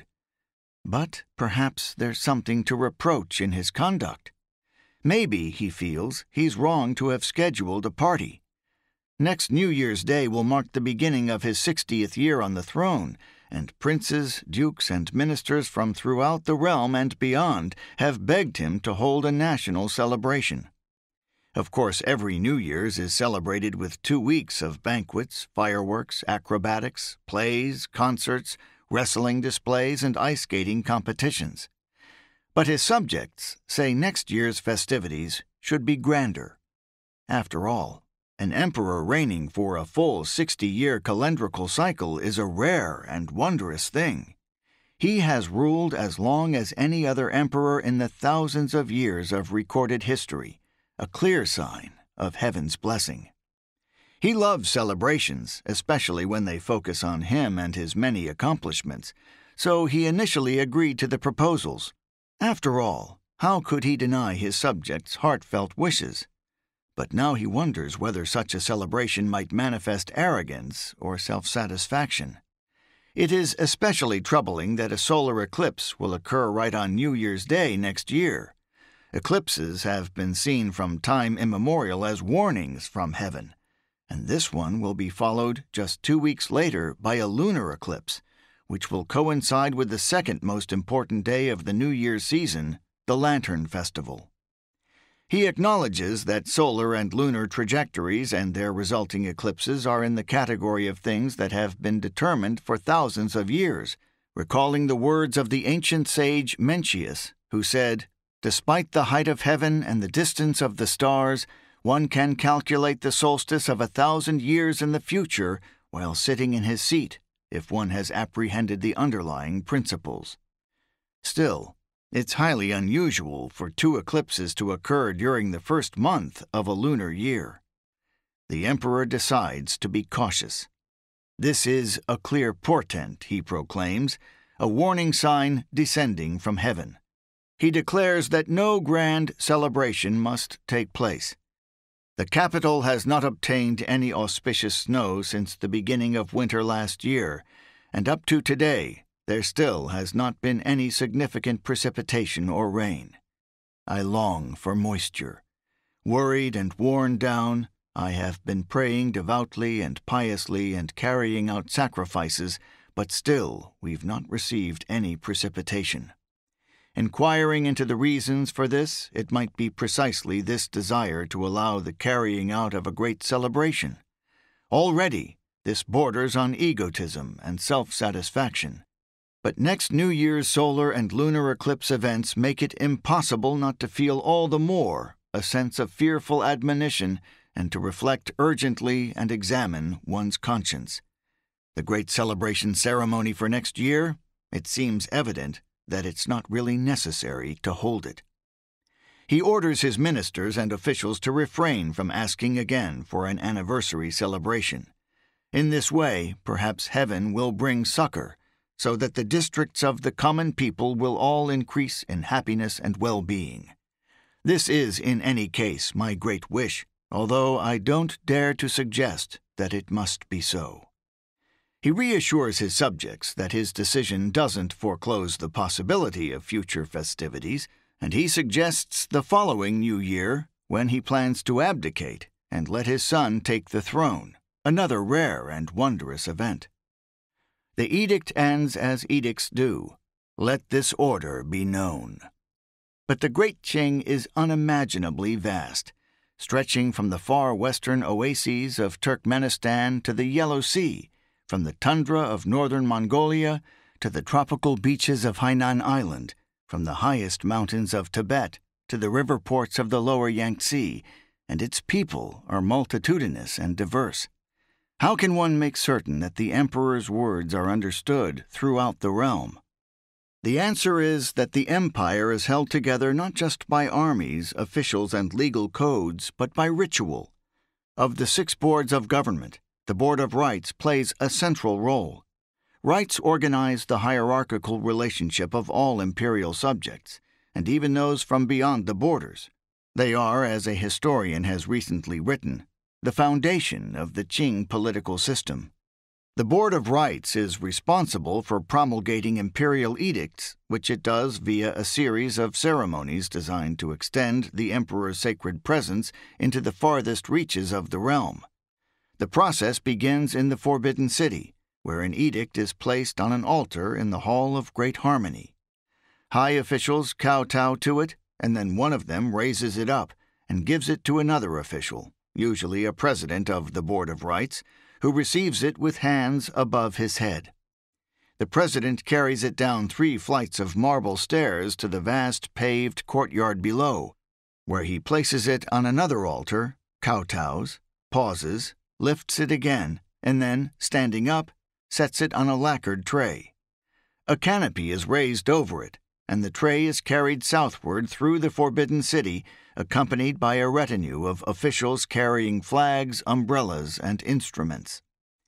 Speaker 1: But perhaps there's something to reproach in his conduct. Maybe, he feels, he's wrong to have scheduled a party. Next New Year's Day will mark the beginning of his sixtieth year on the throne, and princes, dukes, and ministers from throughout the realm and beyond have begged him to hold a national celebration. Of course, every New Year's is celebrated with two weeks of banquets, fireworks, acrobatics, plays, concerts, wrestling displays, and ice skating competitions. But his subjects say next year's festivities should be grander. After all, an emperor reigning for a full sixty-year calendrical cycle is a rare and wondrous thing. He has ruled as long as any other emperor in the thousands of years of recorded history, a clear sign of heaven's blessing. He loves celebrations, especially when they focus on him and his many accomplishments, so he initially agreed to the proposals. After all, how could he deny his subjects' heartfelt wishes? But now he wonders whether such a celebration might manifest arrogance or self-satisfaction. It is especially troubling that a solar eclipse will occur right on New Year's Day next year. Eclipses have been seen from time immemorial as warnings from heaven, and this one will be followed just two weeks later by a lunar eclipse, which will coincide with the second most important day of the New Year's season, the Lantern Festival. He acknowledges that solar and lunar trajectories and their resulting eclipses are in the category of things that have been determined for thousands of years, recalling the words of the ancient sage Mencius, who said, "Despite the height of heaven and the distance of the stars, one can calculate the solstice of a thousand years in the future while sitting in his seat, if one has apprehended the underlying principles." Still, it's highly unusual for two eclipses to occur during the first month of a lunar year. The emperor decides to be cautious. This is a clear portent, he proclaims, a warning sign descending from heaven. He declares that no grand celebration must take place. The capital has not obtained any auspicious snow since the beginning of winter last year, and up to today, there still has not been any significant precipitation or rain. I long for moisture. Worried and worn down, I have been praying devoutly and piously and carrying out sacrifices, but still we've not received any precipitation. Inquiring into the reasons for this, it might be precisely this desire to allow the carrying out of a great celebration. Already, this borders on egotism and self-satisfaction. But next New Year's solar and lunar eclipse events make it impossible not to feel all the more a sense of fearful admonition and to reflect urgently and examine one's conscience. The great celebration ceremony for next year, it seems evident that it's not really necessary to hold it. He orders his ministers and officials to refrain from asking again for an anniversary celebration. In this way, perhaps heaven will bring succor, so that the districts of the common people will all increase in happiness and well-being. This is, in any case, my great wish, although I don't dare to suggest that it must be so. He reassures his subjects that his decision doesn't foreclose the possibility of future festivities, and he suggests the following New Year, when he plans to abdicate and let his son take the throne, another rare and wondrous event. The edict ends as edicts do. Let this order be known. But the great Qing is unimaginably vast, stretching from the far western oases of Turkmenistan to the Yellow Sea, from the tundra of northern Mongolia to the tropical beaches of Hainan Island, from the highest mountains of Tibet to the river ports of the lower Yangtze, and its people are multitudinous and diverse. How can one make certain that the emperor's words are understood throughout the realm? The answer is that the empire is held together not just by armies, officials, and legal codes, but by ritual. Of the six boards of government, the Board of Rites plays a central role. Rites organize the hierarchical relationship of all imperial subjects, and even those from beyond the borders. They are, as a historian has recently written, the foundation of the Qing political system. The Board of Rites is responsible for promulgating imperial edicts, which it does via a series of ceremonies designed to extend the emperor's sacred presence into the farthest reaches of the realm. The process begins in the Forbidden City, where an edict is placed on an altar in the Hall of Great Harmony. High officials kowtow to it, and then one of them raises it up, and gives it to another official, usually a president of the Board of Rights, who receives it with hands above his head. The president carries it down three flights of marble stairs to the vast paved courtyard below, where he places it on another altar, kowtows, pauses, lifts it again, and then, standing up, sets it on a lacquered tray. A canopy is raised over it, and the tray is carried southward through the Forbidden City, accompanied by a retinue of officials carrying flags, umbrellas, and instruments.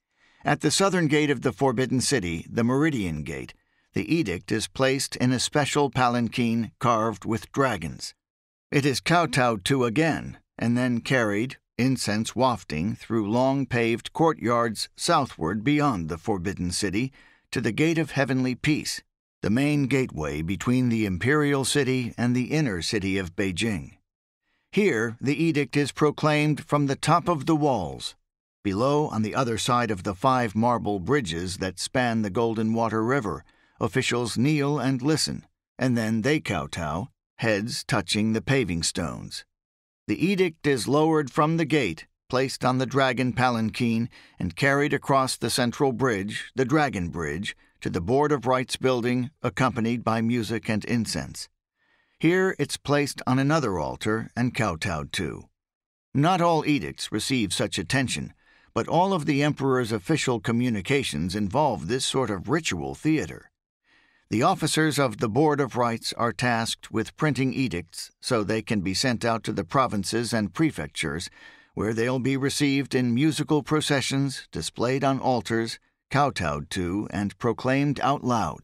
Speaker 1: At the southern gate of the Forbidden City, the Meridian Gate, the edict is placed in a special palanquin carved with dragons. It is kowtowed to again, and then carried, incense wafting, through long paved courtyards southward beyond the Forbidden City to the Gate of Heavenly Peace, the main gateway between the Imperial City and the inner city of Beijing. Here, the edict is proclaimed from the top of the walls. Below, on the other side of the five marble bridges that span the Golden Water River, officials kneel and listen, and then they kowtow, heads touching the paving stones. The edict is lowered from the gate, placed on the dragon palanquin, and carried across the central bridge, the Dragon Bridge, to the Board of Rights building, accompanied by music and incense. Here it's placed on another altar and kowtowed to. Not all edicts receive such attention, but all of the emperor's official communications involve this sort of ritual theater. The officers of the Board of Rights are tasked with printing edicts so they can be sent out to the provinces and prefectures, where they'll be received in musical processions, displayed on altars, kowtowed to, and proclaimed out loud.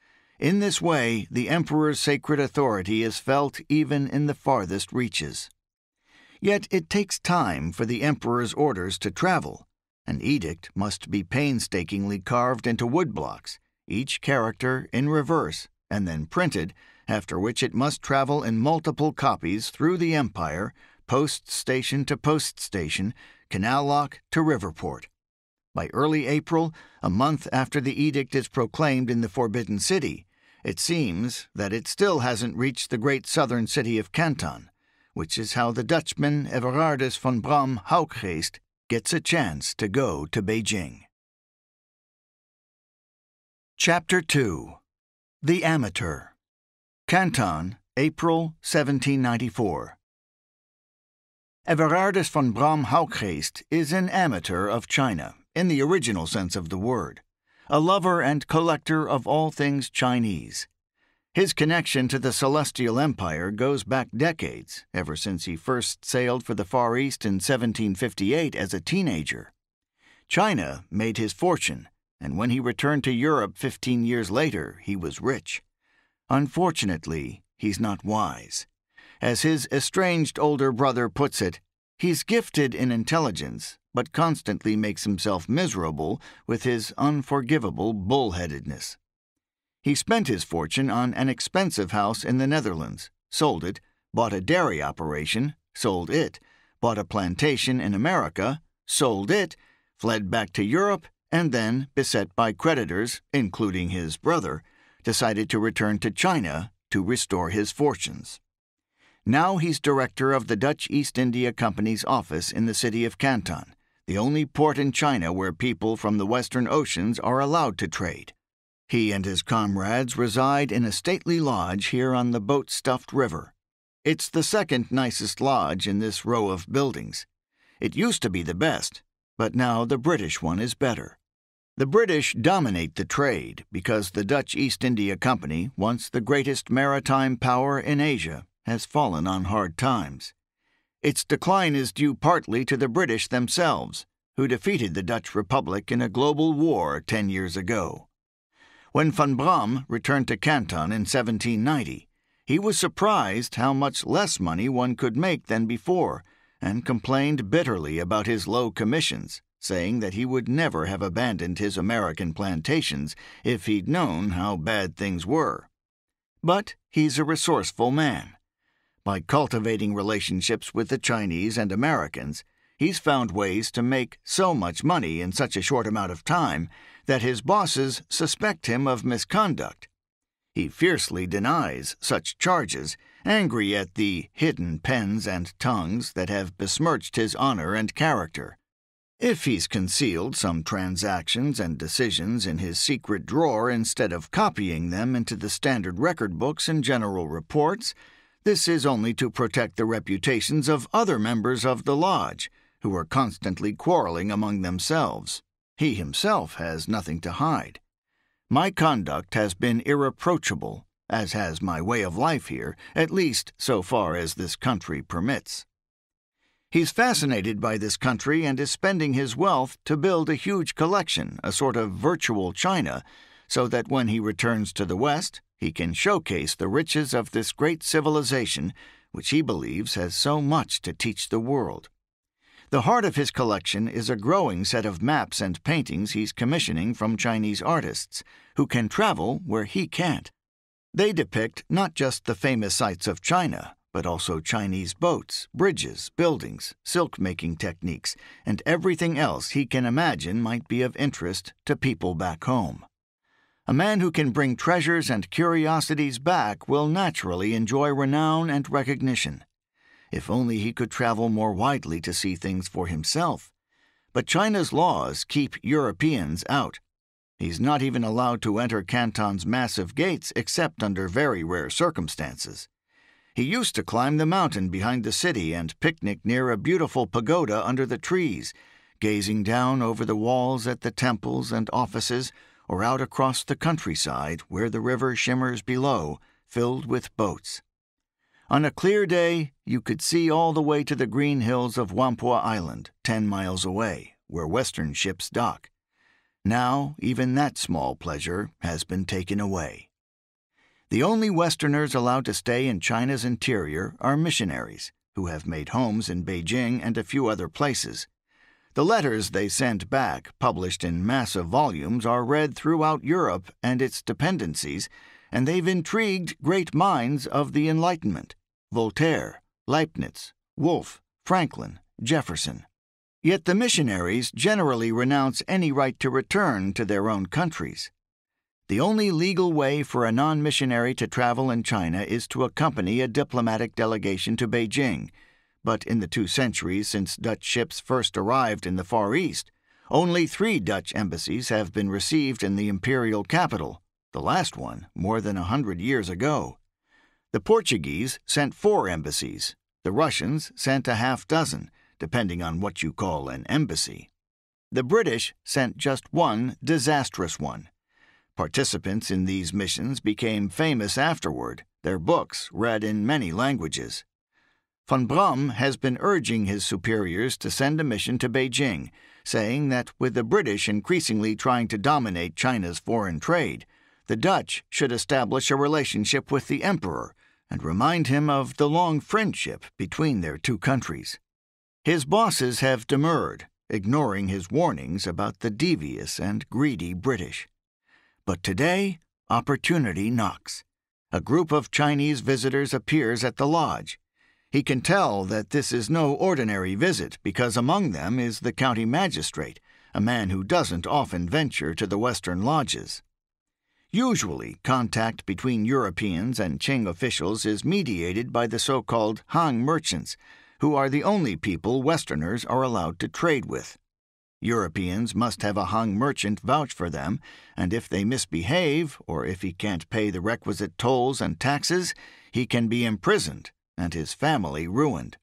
Speaker 1: In this way, the emperor's sacred authority is felt even in the farthest reaches. Yet it takes time for the emperor's orders to travel. An edict must be painstakingly carved into woodblocks, each character in reverse, and then printed, after which it must travel in multiple copies through the empire, post station to post station, canal lock to riverport. By early April, a month after the edict is proclaimed in the Forbidden City, it seems that it still hasn't reached the great southern city of Canton, which is how the Dutchman Everardus von Bram-Hauggeest gets a chance to go to Beijing. Chapter two. The Amateur. Canton, April seventeen ninety-four. Everardus von Bram-Hauggeest is an amateur of China, in the original sense of the word, a lover and collector of all things Chinese. His connection to the Celestial Empire goes back decades, ever since he first sailed for the Far East in seventeen fifty-eight as a teenager. China made his fortune, and when he returned to Europe fifteen years later, he was rich. Unfortunately, he's not wise. As his estranged older brother puts it, he's gifted in intelligence, but constantly makes himself miserable with his unforgivable bullheadedness. He spent his fortune on an expensive house in the Netherlands, sold it, bought a dairy operation, sold it, bought a plantation in America, sold it, fled back to Europe, and then, beset by creditors, including his brother, decided to return to China to restore his fortunes. Now he's director of the Dutch East India Company's office in the city of Canton, the only port in China where people from the Western Oceans are allowed to trade. He and his comrades reside in a stately lodge here on the boat-stuffed river. It's the second nicest lodge in this row of buildings. It used to be the best, but now the British one is better. The British dominate the trade because the Dutch East India Company, once the greatest maritime power in Asia, has fallen on hard times. Its decline is due partly to the British themselves, who defeated the Dutch Republic in a global war ten years ago. When von Bram returned to Canton in seventeen ninety, he was surprised how much less money one could make than before, and complained bitterly about his low commissions, saying that he would never have abandoned his American plantations if he'd known how bad things were. But he's a resourceful man. By cultivating relationships with the Chinese and Americans, he's found ways to make so much money in such a short amount of time that his bosses suspect him of misconduct. He fiercely denies such charges angry at the hidden pens and tongues that have besmirched his honor and character. If he's concealed some transactions and decisions in his secret drawer instead of copying them into the standard record books and general reports, this is only to protect the reputations of other members of the lodge, who are constantly quarreling among themselves. He himself has nothing to hide. My conduct has been irreproachable, as has my way of life here, at least so far as this country permits. He's fascinated by this country and is spending his wealth to build a huge collection, a sort of virtual China, so that when he returns to the West, he can showcase the riches of this great civilization, which he believes has so much to teach the world. The heart of his collection is a growing set of maps and paintings he's commissioning from Chinese artists, who can travel where he can't. They depict not just the famous sights of China, but also Chinese boats, bridges, buildings, silk-making techniques, and everything else he can imagine might be of interest to people back home. A man who can bring treasures and curiosities back will naturally enjoy renown and recognition. If only he could travel more widely to see things for himself. But China's laws keep Europeans out. He's not even allowed to enter Canton's massive gates except under very rare circumstances. He used to climb the mountain behind the city and picnic near a beautiful pagoda under the trees, gazing down over the walls at the temples and offices, or out across the countryside where the river shimmers below, filled with boats. On a clear day, you could see all the way to the green hills of Whampoa Island, ten miles away, where Western ships dock. Now, even that small pleasure has been taken away. The only Westerners allowed to stay in China's interior are missionaries, who have made homes in Beijing and a few other places. The letters they sent back, published in massive volumes, are read throughout Europe and its dependencies, and they've intrigued great minds of the Enlightenment: Voltaire, Leibniz, Wolfe, Franklin, Jefferson. Yet the missionaries generally renounce any right to return to their own countries. The only legal way for a non-missionary to travel in China is to accompany a diplomatic delegation to Beijing, but in the two centuries since Dutch ships first arrived in the Far East, only three Dutch embassies have been received in the imperial capital, the last one more than a hundred years ago. The Portuguese sent four embassies. The Russians sent a half dozen, depending on what you call an embassy. The British sent just one disastrous one. Participants in these missions became famous afterward, their books read in many languages. Von Braun has been urging his superiors to send a mission to Beijing, saying that with the British increasingly trying to dominate China's foreign trade, the Dutch should establish a relationship with the emperor and remind him of the long friendship between their two countries. His bosses have demurred, ignoring his warnings about the devious and greedy British. But today, opportunity knocks. A group of Chinese visitors appears at the lodge. He can tell that this is no ordinary visit because among them is the county magistrate, a man who doesn't often venture to the Western lodges. Usually, contact between Europeans and Qing officials is mediated by the so-called Han merchants, who are the only people Westerners are allowed to trade with. Europeans must have a Han merchant vouch for them, and if they misbehave, or if he can't pay the requisite tolls and taxes, he can be imprisoned and his family ruined.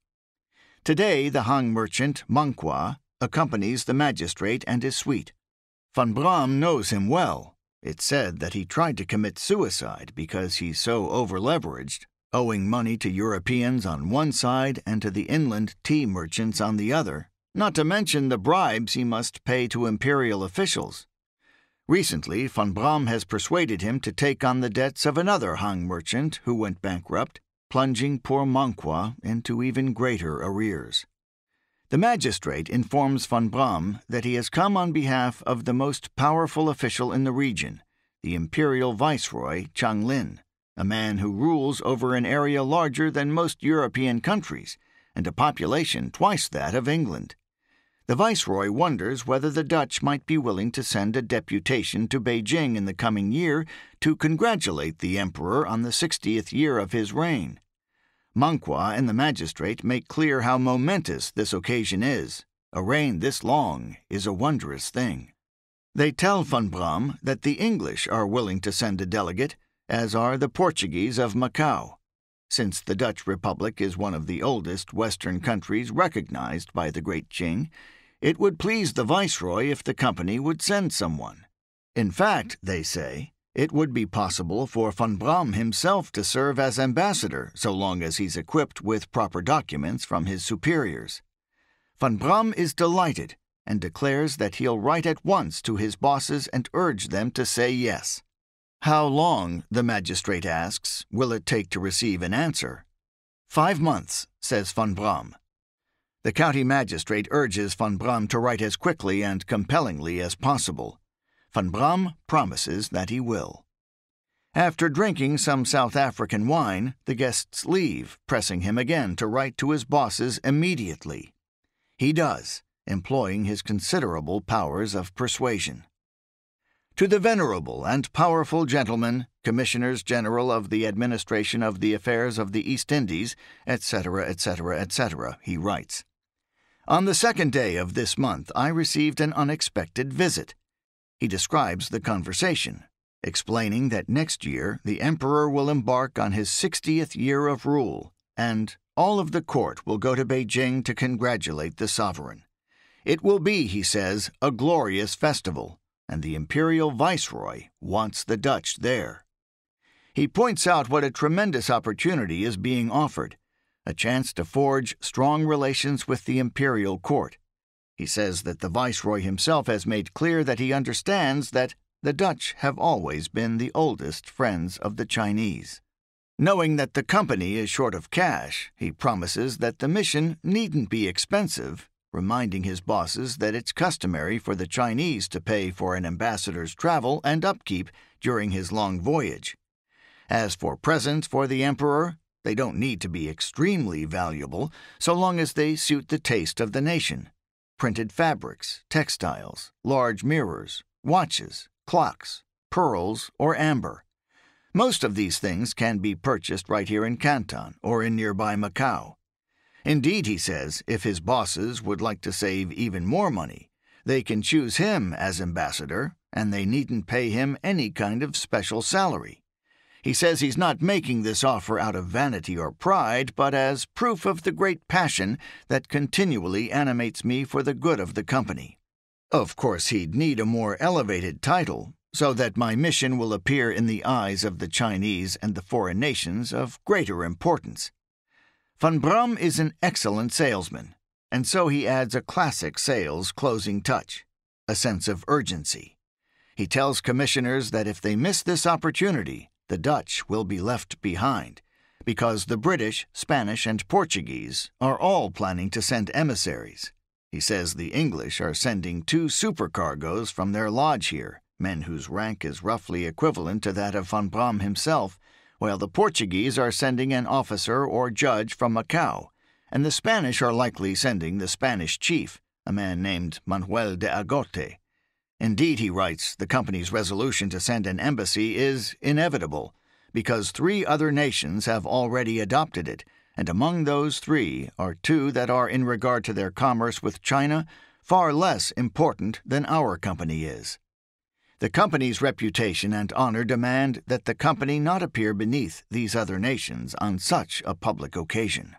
Speaker 1: Today, the Han merchant, Manqua, accompanies the magistrate and his suite. Von Braun knows him well. It's said that he tried to commit suicide because he's so over-leveraged, owing money to Europeans on one side and to the inland tea merchants on the other, not to mention the bribes he must pay to imperial officials. Recently, von Braun has persuaded him to take on the debts of another Han merchant who went bankrupt, plunging poor Manqua into even greater arrears. The magistrate informs von Braun that he has come on behalf of the most powerful official in the region, the imperial viceroy Chang Lin, a man who rules over an area larger than most European countries and a population twice that of England. The viceroy wonders whether the Dutch might be willing to send a deputation to Beijing in the coming year to congratulate the emperor on the sixtieth year of his reign. Manqua and the magistrate make clear how momentous this occasion is. A reign this long is a wondrous thing. They tell Van Bram that the English are willing to send a delegate, as are the Portuguese of Macau. Since the Dutch Republic is one of the oldest Western countries recognized by the great Qing, it would please the viceroy if the company would send someone. In fact, they say, it would be possible for Van Bram himself to serve as ambassador so long as he's equipped with proper documents from his superiors. Van Bram is delighted and declares that he'll write at once to his bosses and urge them to say yes. How long, the magistrate asks, will it take to receive an answer? Five months, says Van Bram. The county magistrate urges Van Bram to write as quickly and compellingly as possible. Van Bram promises that he will. After drinking some South African wine, the guests leave, pressing him again to write to his bosses immediately. He does, employing his considerable powers of persuasion. To the venerable and powerful gentlemen, Commissioners General of the Administration of the Affairs of the East Indies, et cetera, et cetera, et cetera, he writes, "On the second day of this month I received an unexpected visit." He describes the conversation, explaining that next year the emperor will embark on his sixtieth year of rule, and all of the court will go to Beijing to congratulate the sovereign. It will be, he says, a glorious festival, and the imperial viceroy wants the Dutch there. He points out what a tremendous opportunity is being offered, a chance to forge strong relations with the imperial court. He says that the viceroy himself has made clear that he understands that the Dutch have always been the oldest friends of the Chinese. Knowing that the company is short of cash, he promises that the mission needn't be expensive, reminding his bosses that it's customary for the Chinese to pay for an ambassador's travel and upkeep during his long voyage. As for presents for the emperor, they don't need to be extremely valuable so long as they suit the taste of the nation. Printed fabrics, textiles, large mirrors, watches, clocks, pearls, or amber. Most of these things can be purchased right here in Canton or in nearby Macau. Indeed, he says, if his bosses would like to save even more money, they can choose him as ambassador, and they needn't pay him any kind of special salary. He says he's not making this offer out of vanity or pride, but as proof of the great passion that continually animates me for the good of the company. Of course, he'd need a more elevated title, so that my mission will appear in the eyes of the Chinese and the foreign nations of greater importance. Van Bram is an excellent salesman, and so he adds a classic sales closing touch, a sense of urgency. He tells commissioners that if they miss this opportunity, the Dutch will be left behind, because the British, Spanish, and Portuguese are all planning to send emissaries. He says the English are sending two supercargoes from their lodge here, men whose rank is roughly equivalent to that of Van Bram himself, while the Portuguese are sending an officer or judge from Macau, and the Spanish are likely sending the Spanish chief, a man named Manuel de Agote. Indeed, he writes, the company's resolution to send an embassy is inevitable, because three other nations have already adopted it, and among those three are two that are, in regard to their commerce with China, far less important than our company is. The company's reputation and honor demand that the company not appear beneath these other nations on such a public occasion.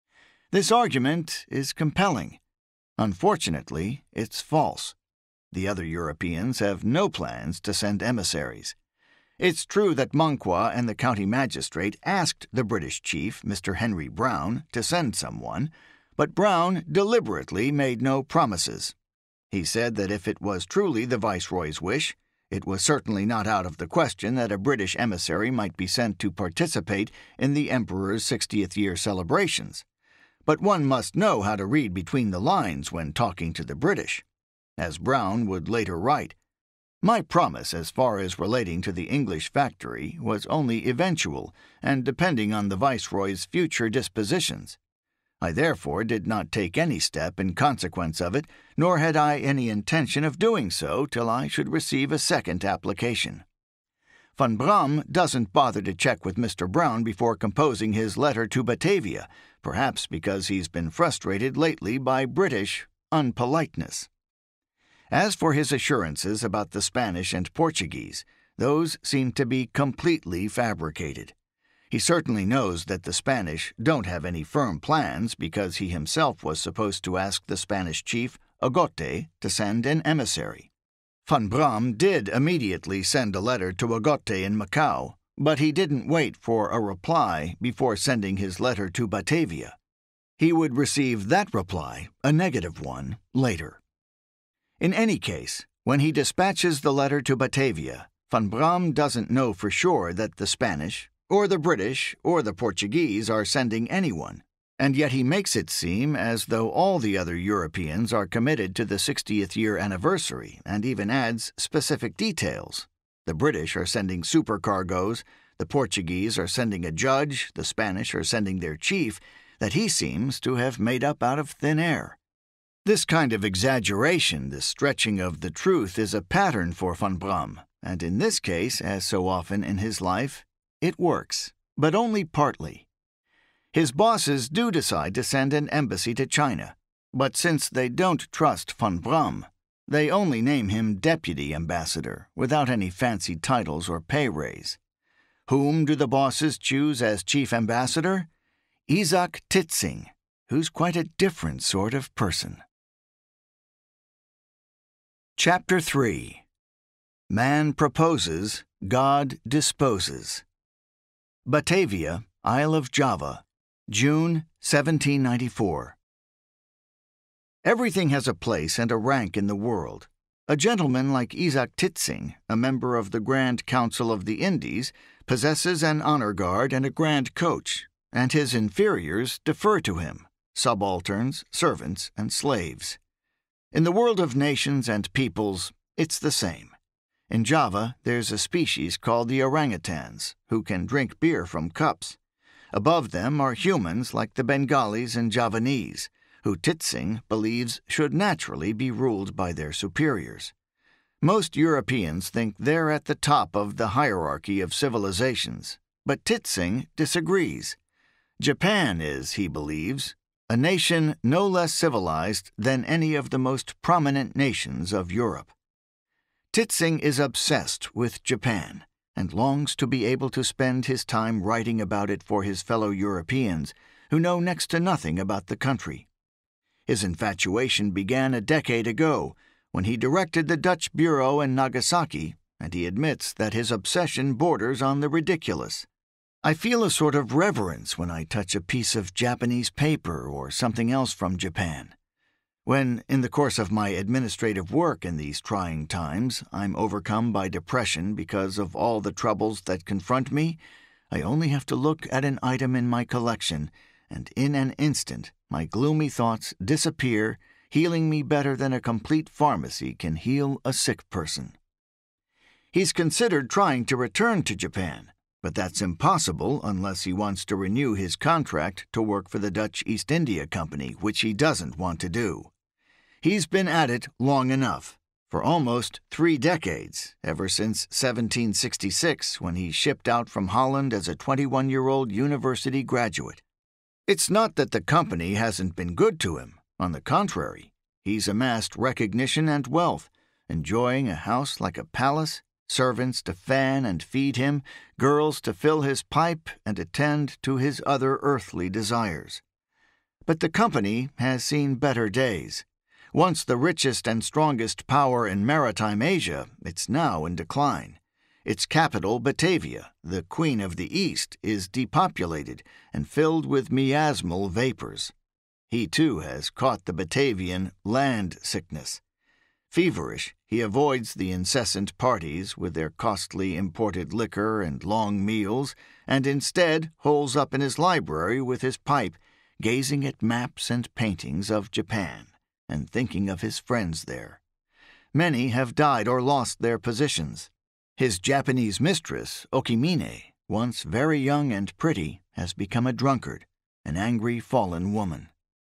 Speaker 1: This argument is compelling. Unfortunately, it's false. The other Europeans have no plans to send emissaries. It's true that Manqua and the county magistrate asked the British chief, Mister Henry Brown, to send someone, but Brown deliberately made no promises. He said that if it was truly the viceroy's wish, it was certainly not out of the question that a British emissary might be sent to participate in the emperor's sixtieth year celebrations. But one must know how to read between the lines when talking to the British. As Brown would later write, "My promise as far as relating to the English factory was only eventual and depending on the viceroy's future dispositions. I therefore did not take any step in consequence of it, nor had I any intention of doing so till I should receive a second application." Von Braun doesn't bother to check with Mister Brown before composing his letter to Batavia, perhaps because he's been frustrated lately by British unpoliteness. As for his assurances about the Spanish and Portuguese, those seem to be completely fabricated. He certainly knows that the Spanish don't have any firm plans because he himself was supposed to ask the Spanish chief, Agote, to send an emissary. Von Braun did immediately send a letter to Agote in Macau, but he didn't wait for a reply before sending his letter to Batavia. He would receive that reply, a negative one, later. In any case, when he dispatches the letter to Batavia, Von Braun doesn't know for sure that the Spanish, or the British, or the Portuguese are sending anyone, and yet he makes it seem as though all the other Europeans are committed to the sixtieth year anniversary and even adds specific details. The British are sending supercargoes, the Portuguese are sending a judge, the Spanish are sending their chief, that he seems to have made up out of thin air. This kind of exaggeration, this stretching of the truth, is a pattern for Von Braun, and in this case, as so often in his life, it works, but only partly. His bosses do decide to send an embassy to China, but since they don't trust Von Braun, they only name him deputy ambassador, without any fancy titles or pay raise. Whom do the bosses choose as chief ambassador? Isaac Titsing, who's quite a different sort of person. Chapter three. Man proposes, God disposes. Batavia, Isle of Java, June seventeen ninety-four. Everything has a place and a rank in the world. A gentleman like Isaac Titsing, a member of the Grand Council of the Indies, possesses an honor guard and a grand coach, and his inferiors defer to him, subalterns, servants, and slaves. In the world of nations and peoples, it's the same. In Java, there's a species called the orangutans, who can drink beer from cups. Above them are humans like the Bengalis and Javanese, who Titsing believes should naturally be ruled by their superiors. Most Europeans think they're at the top of the hierarchy of civilizations, but Titsing disagrees. Japan is, he believes, a nation no less civilized than any of the most prominent nations of Europe. Titsing is obsessed with Japan and longs to be able to spend his time writing about it for his fellow Europeans who know next to nothing about the country. His infatuation began a decade ago when he directed the Dutch Bureau in Nagasaki, and he admits that his obsession borders on the ridiculous. I feel a sort of reverence when I touch a piece of Japanese paper or something else from Japan. When, in the course of my administrative work in these trying times, I'm overcome by depression because of all the troubles that confront me, I only have to look at an item in my collection, and in an instant my gloomy thoughts disappear, healing me better than a complete pharmacy can heal a sick person. He's considered trying to return to Japan, but that's impossible unless he wants to renew his contract to work for the Dutch East India Company, which he doesn't want to do. He's been at it long enough, for almost three decades, ever since seventeen sixty-six, when he shipped out from Holland as a twenty-one-year-old university graduate. It's not that the company hasn't been good to him. On the contrary, he's amassed recognition and wealth, enjoying a house like a palace, servants to fan and feed him, girls to fill his pipe and attend to his other earthly desires. But the company has seen better days. Once the richest and strongest power in maritime Asia, it's now in decline. Its capital, Batavia, the Queen of the East, is depopulated and filled with miasmal vapors. He, too, has caught the Batavian land sickness. Feverish, he avoids the incessant parties with their costly imported liquor and long meals, and instead holes up in his library with his pipe, gazing at maps and paintings of Japan, and thinking of his friends there. Many have died or lost their positions. His Japanese mistress, Okimine, once very young and pretty, has become a drunkard, an angry fallen woman.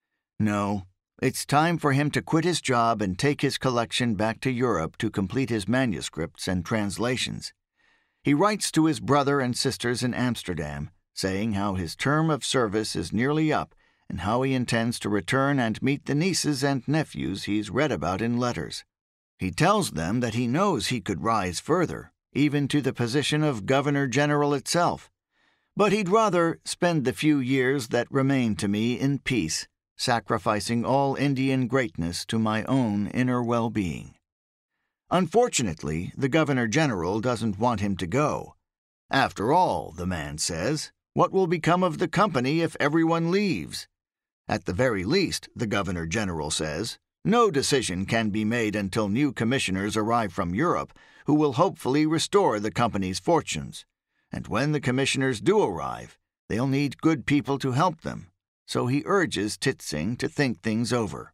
Speaker 1: No, it's time for him to quit his job and take his collection back to Europe to complete his manuscripts and translations. He writes to his brother and sisters in Amsterdam, saying how his term of service is nearly up and how he intends to return and meet the nieces and nephews he's read about in letters. He tells them that he knows he could rise further, even to the position of Governor-General itself, but he'd rather spend the few years that remain to me in peace, sacrificing all Indian greatness to my own inner well-being. Unfortunately, the Governor-General doesn't want him to go. After all, the man says, what will become of the company if everyone leaves? At the very least, the Governor-General says, no decision can be made until new commissioners arrive from Europe, who will hopefully restore the company's fortunes. And when the commissioners do arrive, they'll need good people to help them, so he urges Titsing to think things over.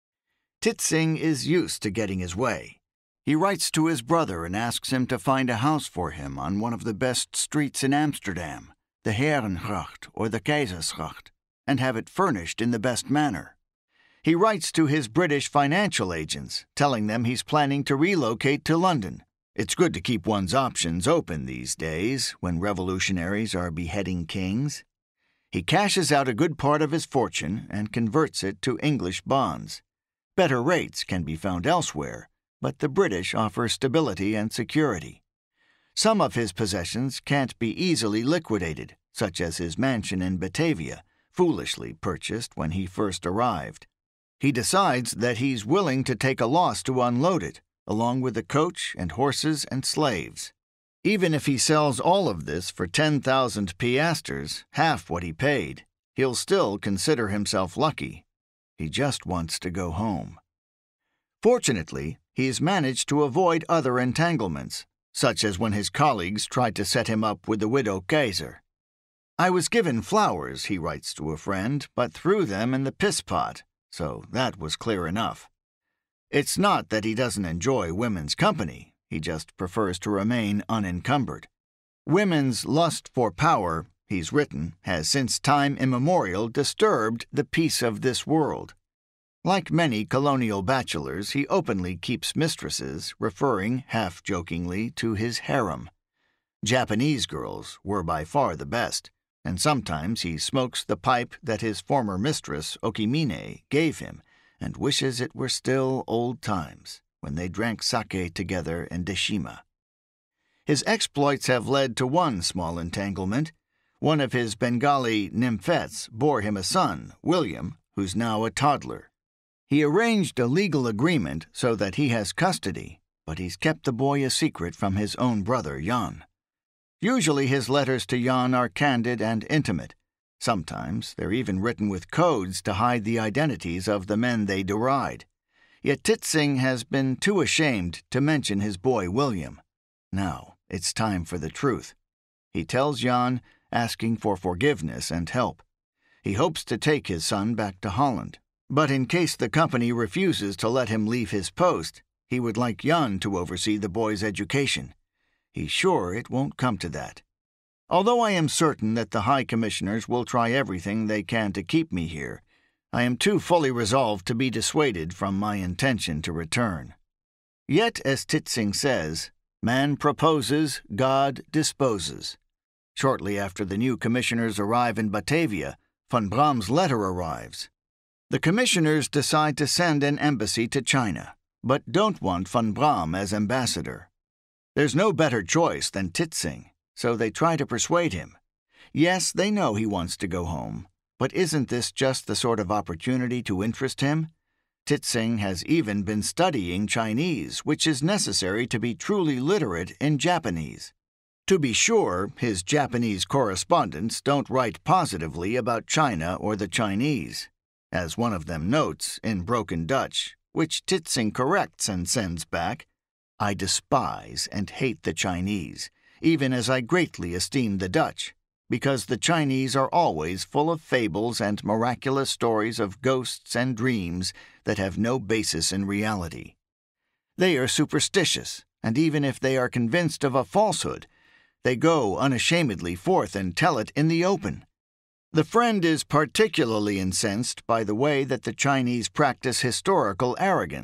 Speaker 1: Titsing is used to getting his way. He writes to his brother and asks him to find a house for him on one of the best streets in Amsterdam, the Herengracht or the Keizersgracht, and have it furnished in the best manner. He writes to his British financial agents, telling them he's planning to relocate to London. It's good to keep one's options open these days, when revolutionaries are beheading kings. He cashes out a good part of his fortune and converts it to English bonds. Better rates can be found elsewhere, but the British offer stability and security. Some of his possessions can't be easily liquidated, such as his mansion in Batavia, foolishly purchased when he first arrived. He decides that he's willing to take a loss to unload it, along with the coach and horses and slaves. Even if he sells all of this for ten thousand piastres, half what he paid, he'll still consider himself lucky. He just wants to go home. Fortunately, he's managed to avoid other entanglements, such as when his colleagues tried to set him up with the widow Kaiser. I was given flowers, he writes to a friend, but threw them in the piss-pot, so that was clear enough. It's not that he doesn't enjoy women's company, he just prefers to remain unencumbered. Women's lust for power, he's written, has since time immemorial disturbed the peace of this world. Like many colonial bachelors, he openly keeps mistresses, referring, half-jokingly, to his harem. Japanese girls were by far the best, and sometimes he smokes the pipe that his former mistress, Okimine, gave him, and wishes it were still old times, when they drank sake together in Deshima. His exploits have led to one small entanglement. One of his Bengali nymphets bore him a son, William, who's now a toddler. He arranged a legal agreement so that he has custody, but he's kept the boy a secret from his own brother, Jan. Usually his letters to Jan are candid and intimate. Sometimes they're even written with codes to hide the identities of the men they deride. Yet Titsing has been too ashamed to mention his boy William. Now it's time for the truth. He tells Jan, asking for forgiveness and help. He hopes to take his son back to Holland. But in case the company refuses to let him leave his post, he would like Jan to oversee the boy's education. He's sure it won't come to that. Although I am certain that the High Commissioners will try everything they can to keep me here, I am too fully resolved to be dissuaded from my intention to return. Yet, as Titsing says, man proposes, God disposes. Shortly after the new commissioners arrive in Batavia, von Brahm's letter arrives. The commissioners decide to send an embassy to China, but don't want von Brahm as ambassador. There's no better choice than Titsing, so they try to persuade him. Yes, they know he wants to go home, but isn't this just the sort of opportunity to interest him? Titsing has even been studying Chinese, which is necessary to be truly literate in Japanese. To be sure, his Japanese correspondents don't write positively about China or the Chinese. As one of them notes in broken Dutch, which Titsing corrects and sends back, I despise and hate the Chinese, even as I greatly esteem the Dutch, because the Chinese are always full of fables and miraculous stories of ghosts and dreams that have no basis in reality. They are superstitious, and even if they are convinced of a falsehood, they go unashamedly forth and tell it in the open. The friend is particularly incensed by the way that the Chinese practice historical arrogance,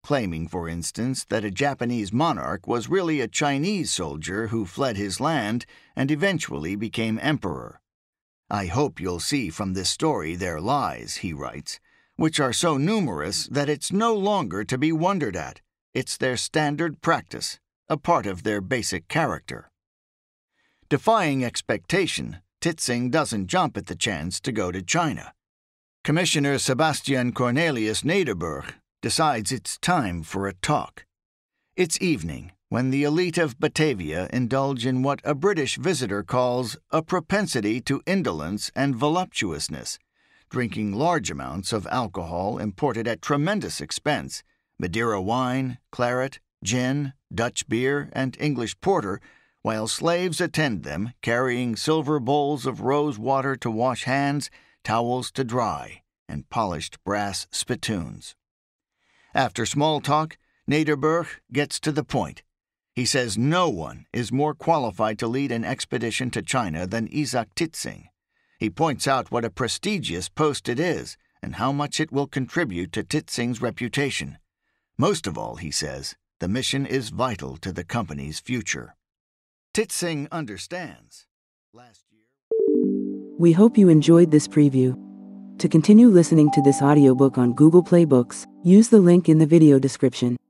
Speaker 1: claiming, for instance, that a Japanese monarch was really a Chinese soldier who fled his land and eventually became emperor. "I hope you'll see from this story their lies," he writes, "which are so numerous that it's no longer to be wondered at. It's their standard practice, a part of their basic character." Defying expectation, Titsing doesn't jump at the chance to go to China. Commissioner Sebastian Cornelius Nederburg decides it's time for a talk. It's evening, when the elite of Batavia indulge in what a British visitor calls a propensity to indolence and voluptuousness, drinking large amounts of alcohol imported at tremendous expense, Madeira wine, claret, gin, Dutch beer, and English porter, while slaves attend them carrying silver bowls of rose water to wash hands, towels to dry, and polished brass spittoons. After small talk, Nederburg gets to the point. He says no one is more qualified to lead an expedition to China than Isaac Titsing. He points out what a prestigious post it is and how much it will contribute to Titsing's reputation. Most of all, he says, the mission is vital to the company's future. Titsing understands. Last year...
Speaker 2: We hope you enjoyed this preview. To continue listening to this audiobook on Google Play Books, use the link in the video description.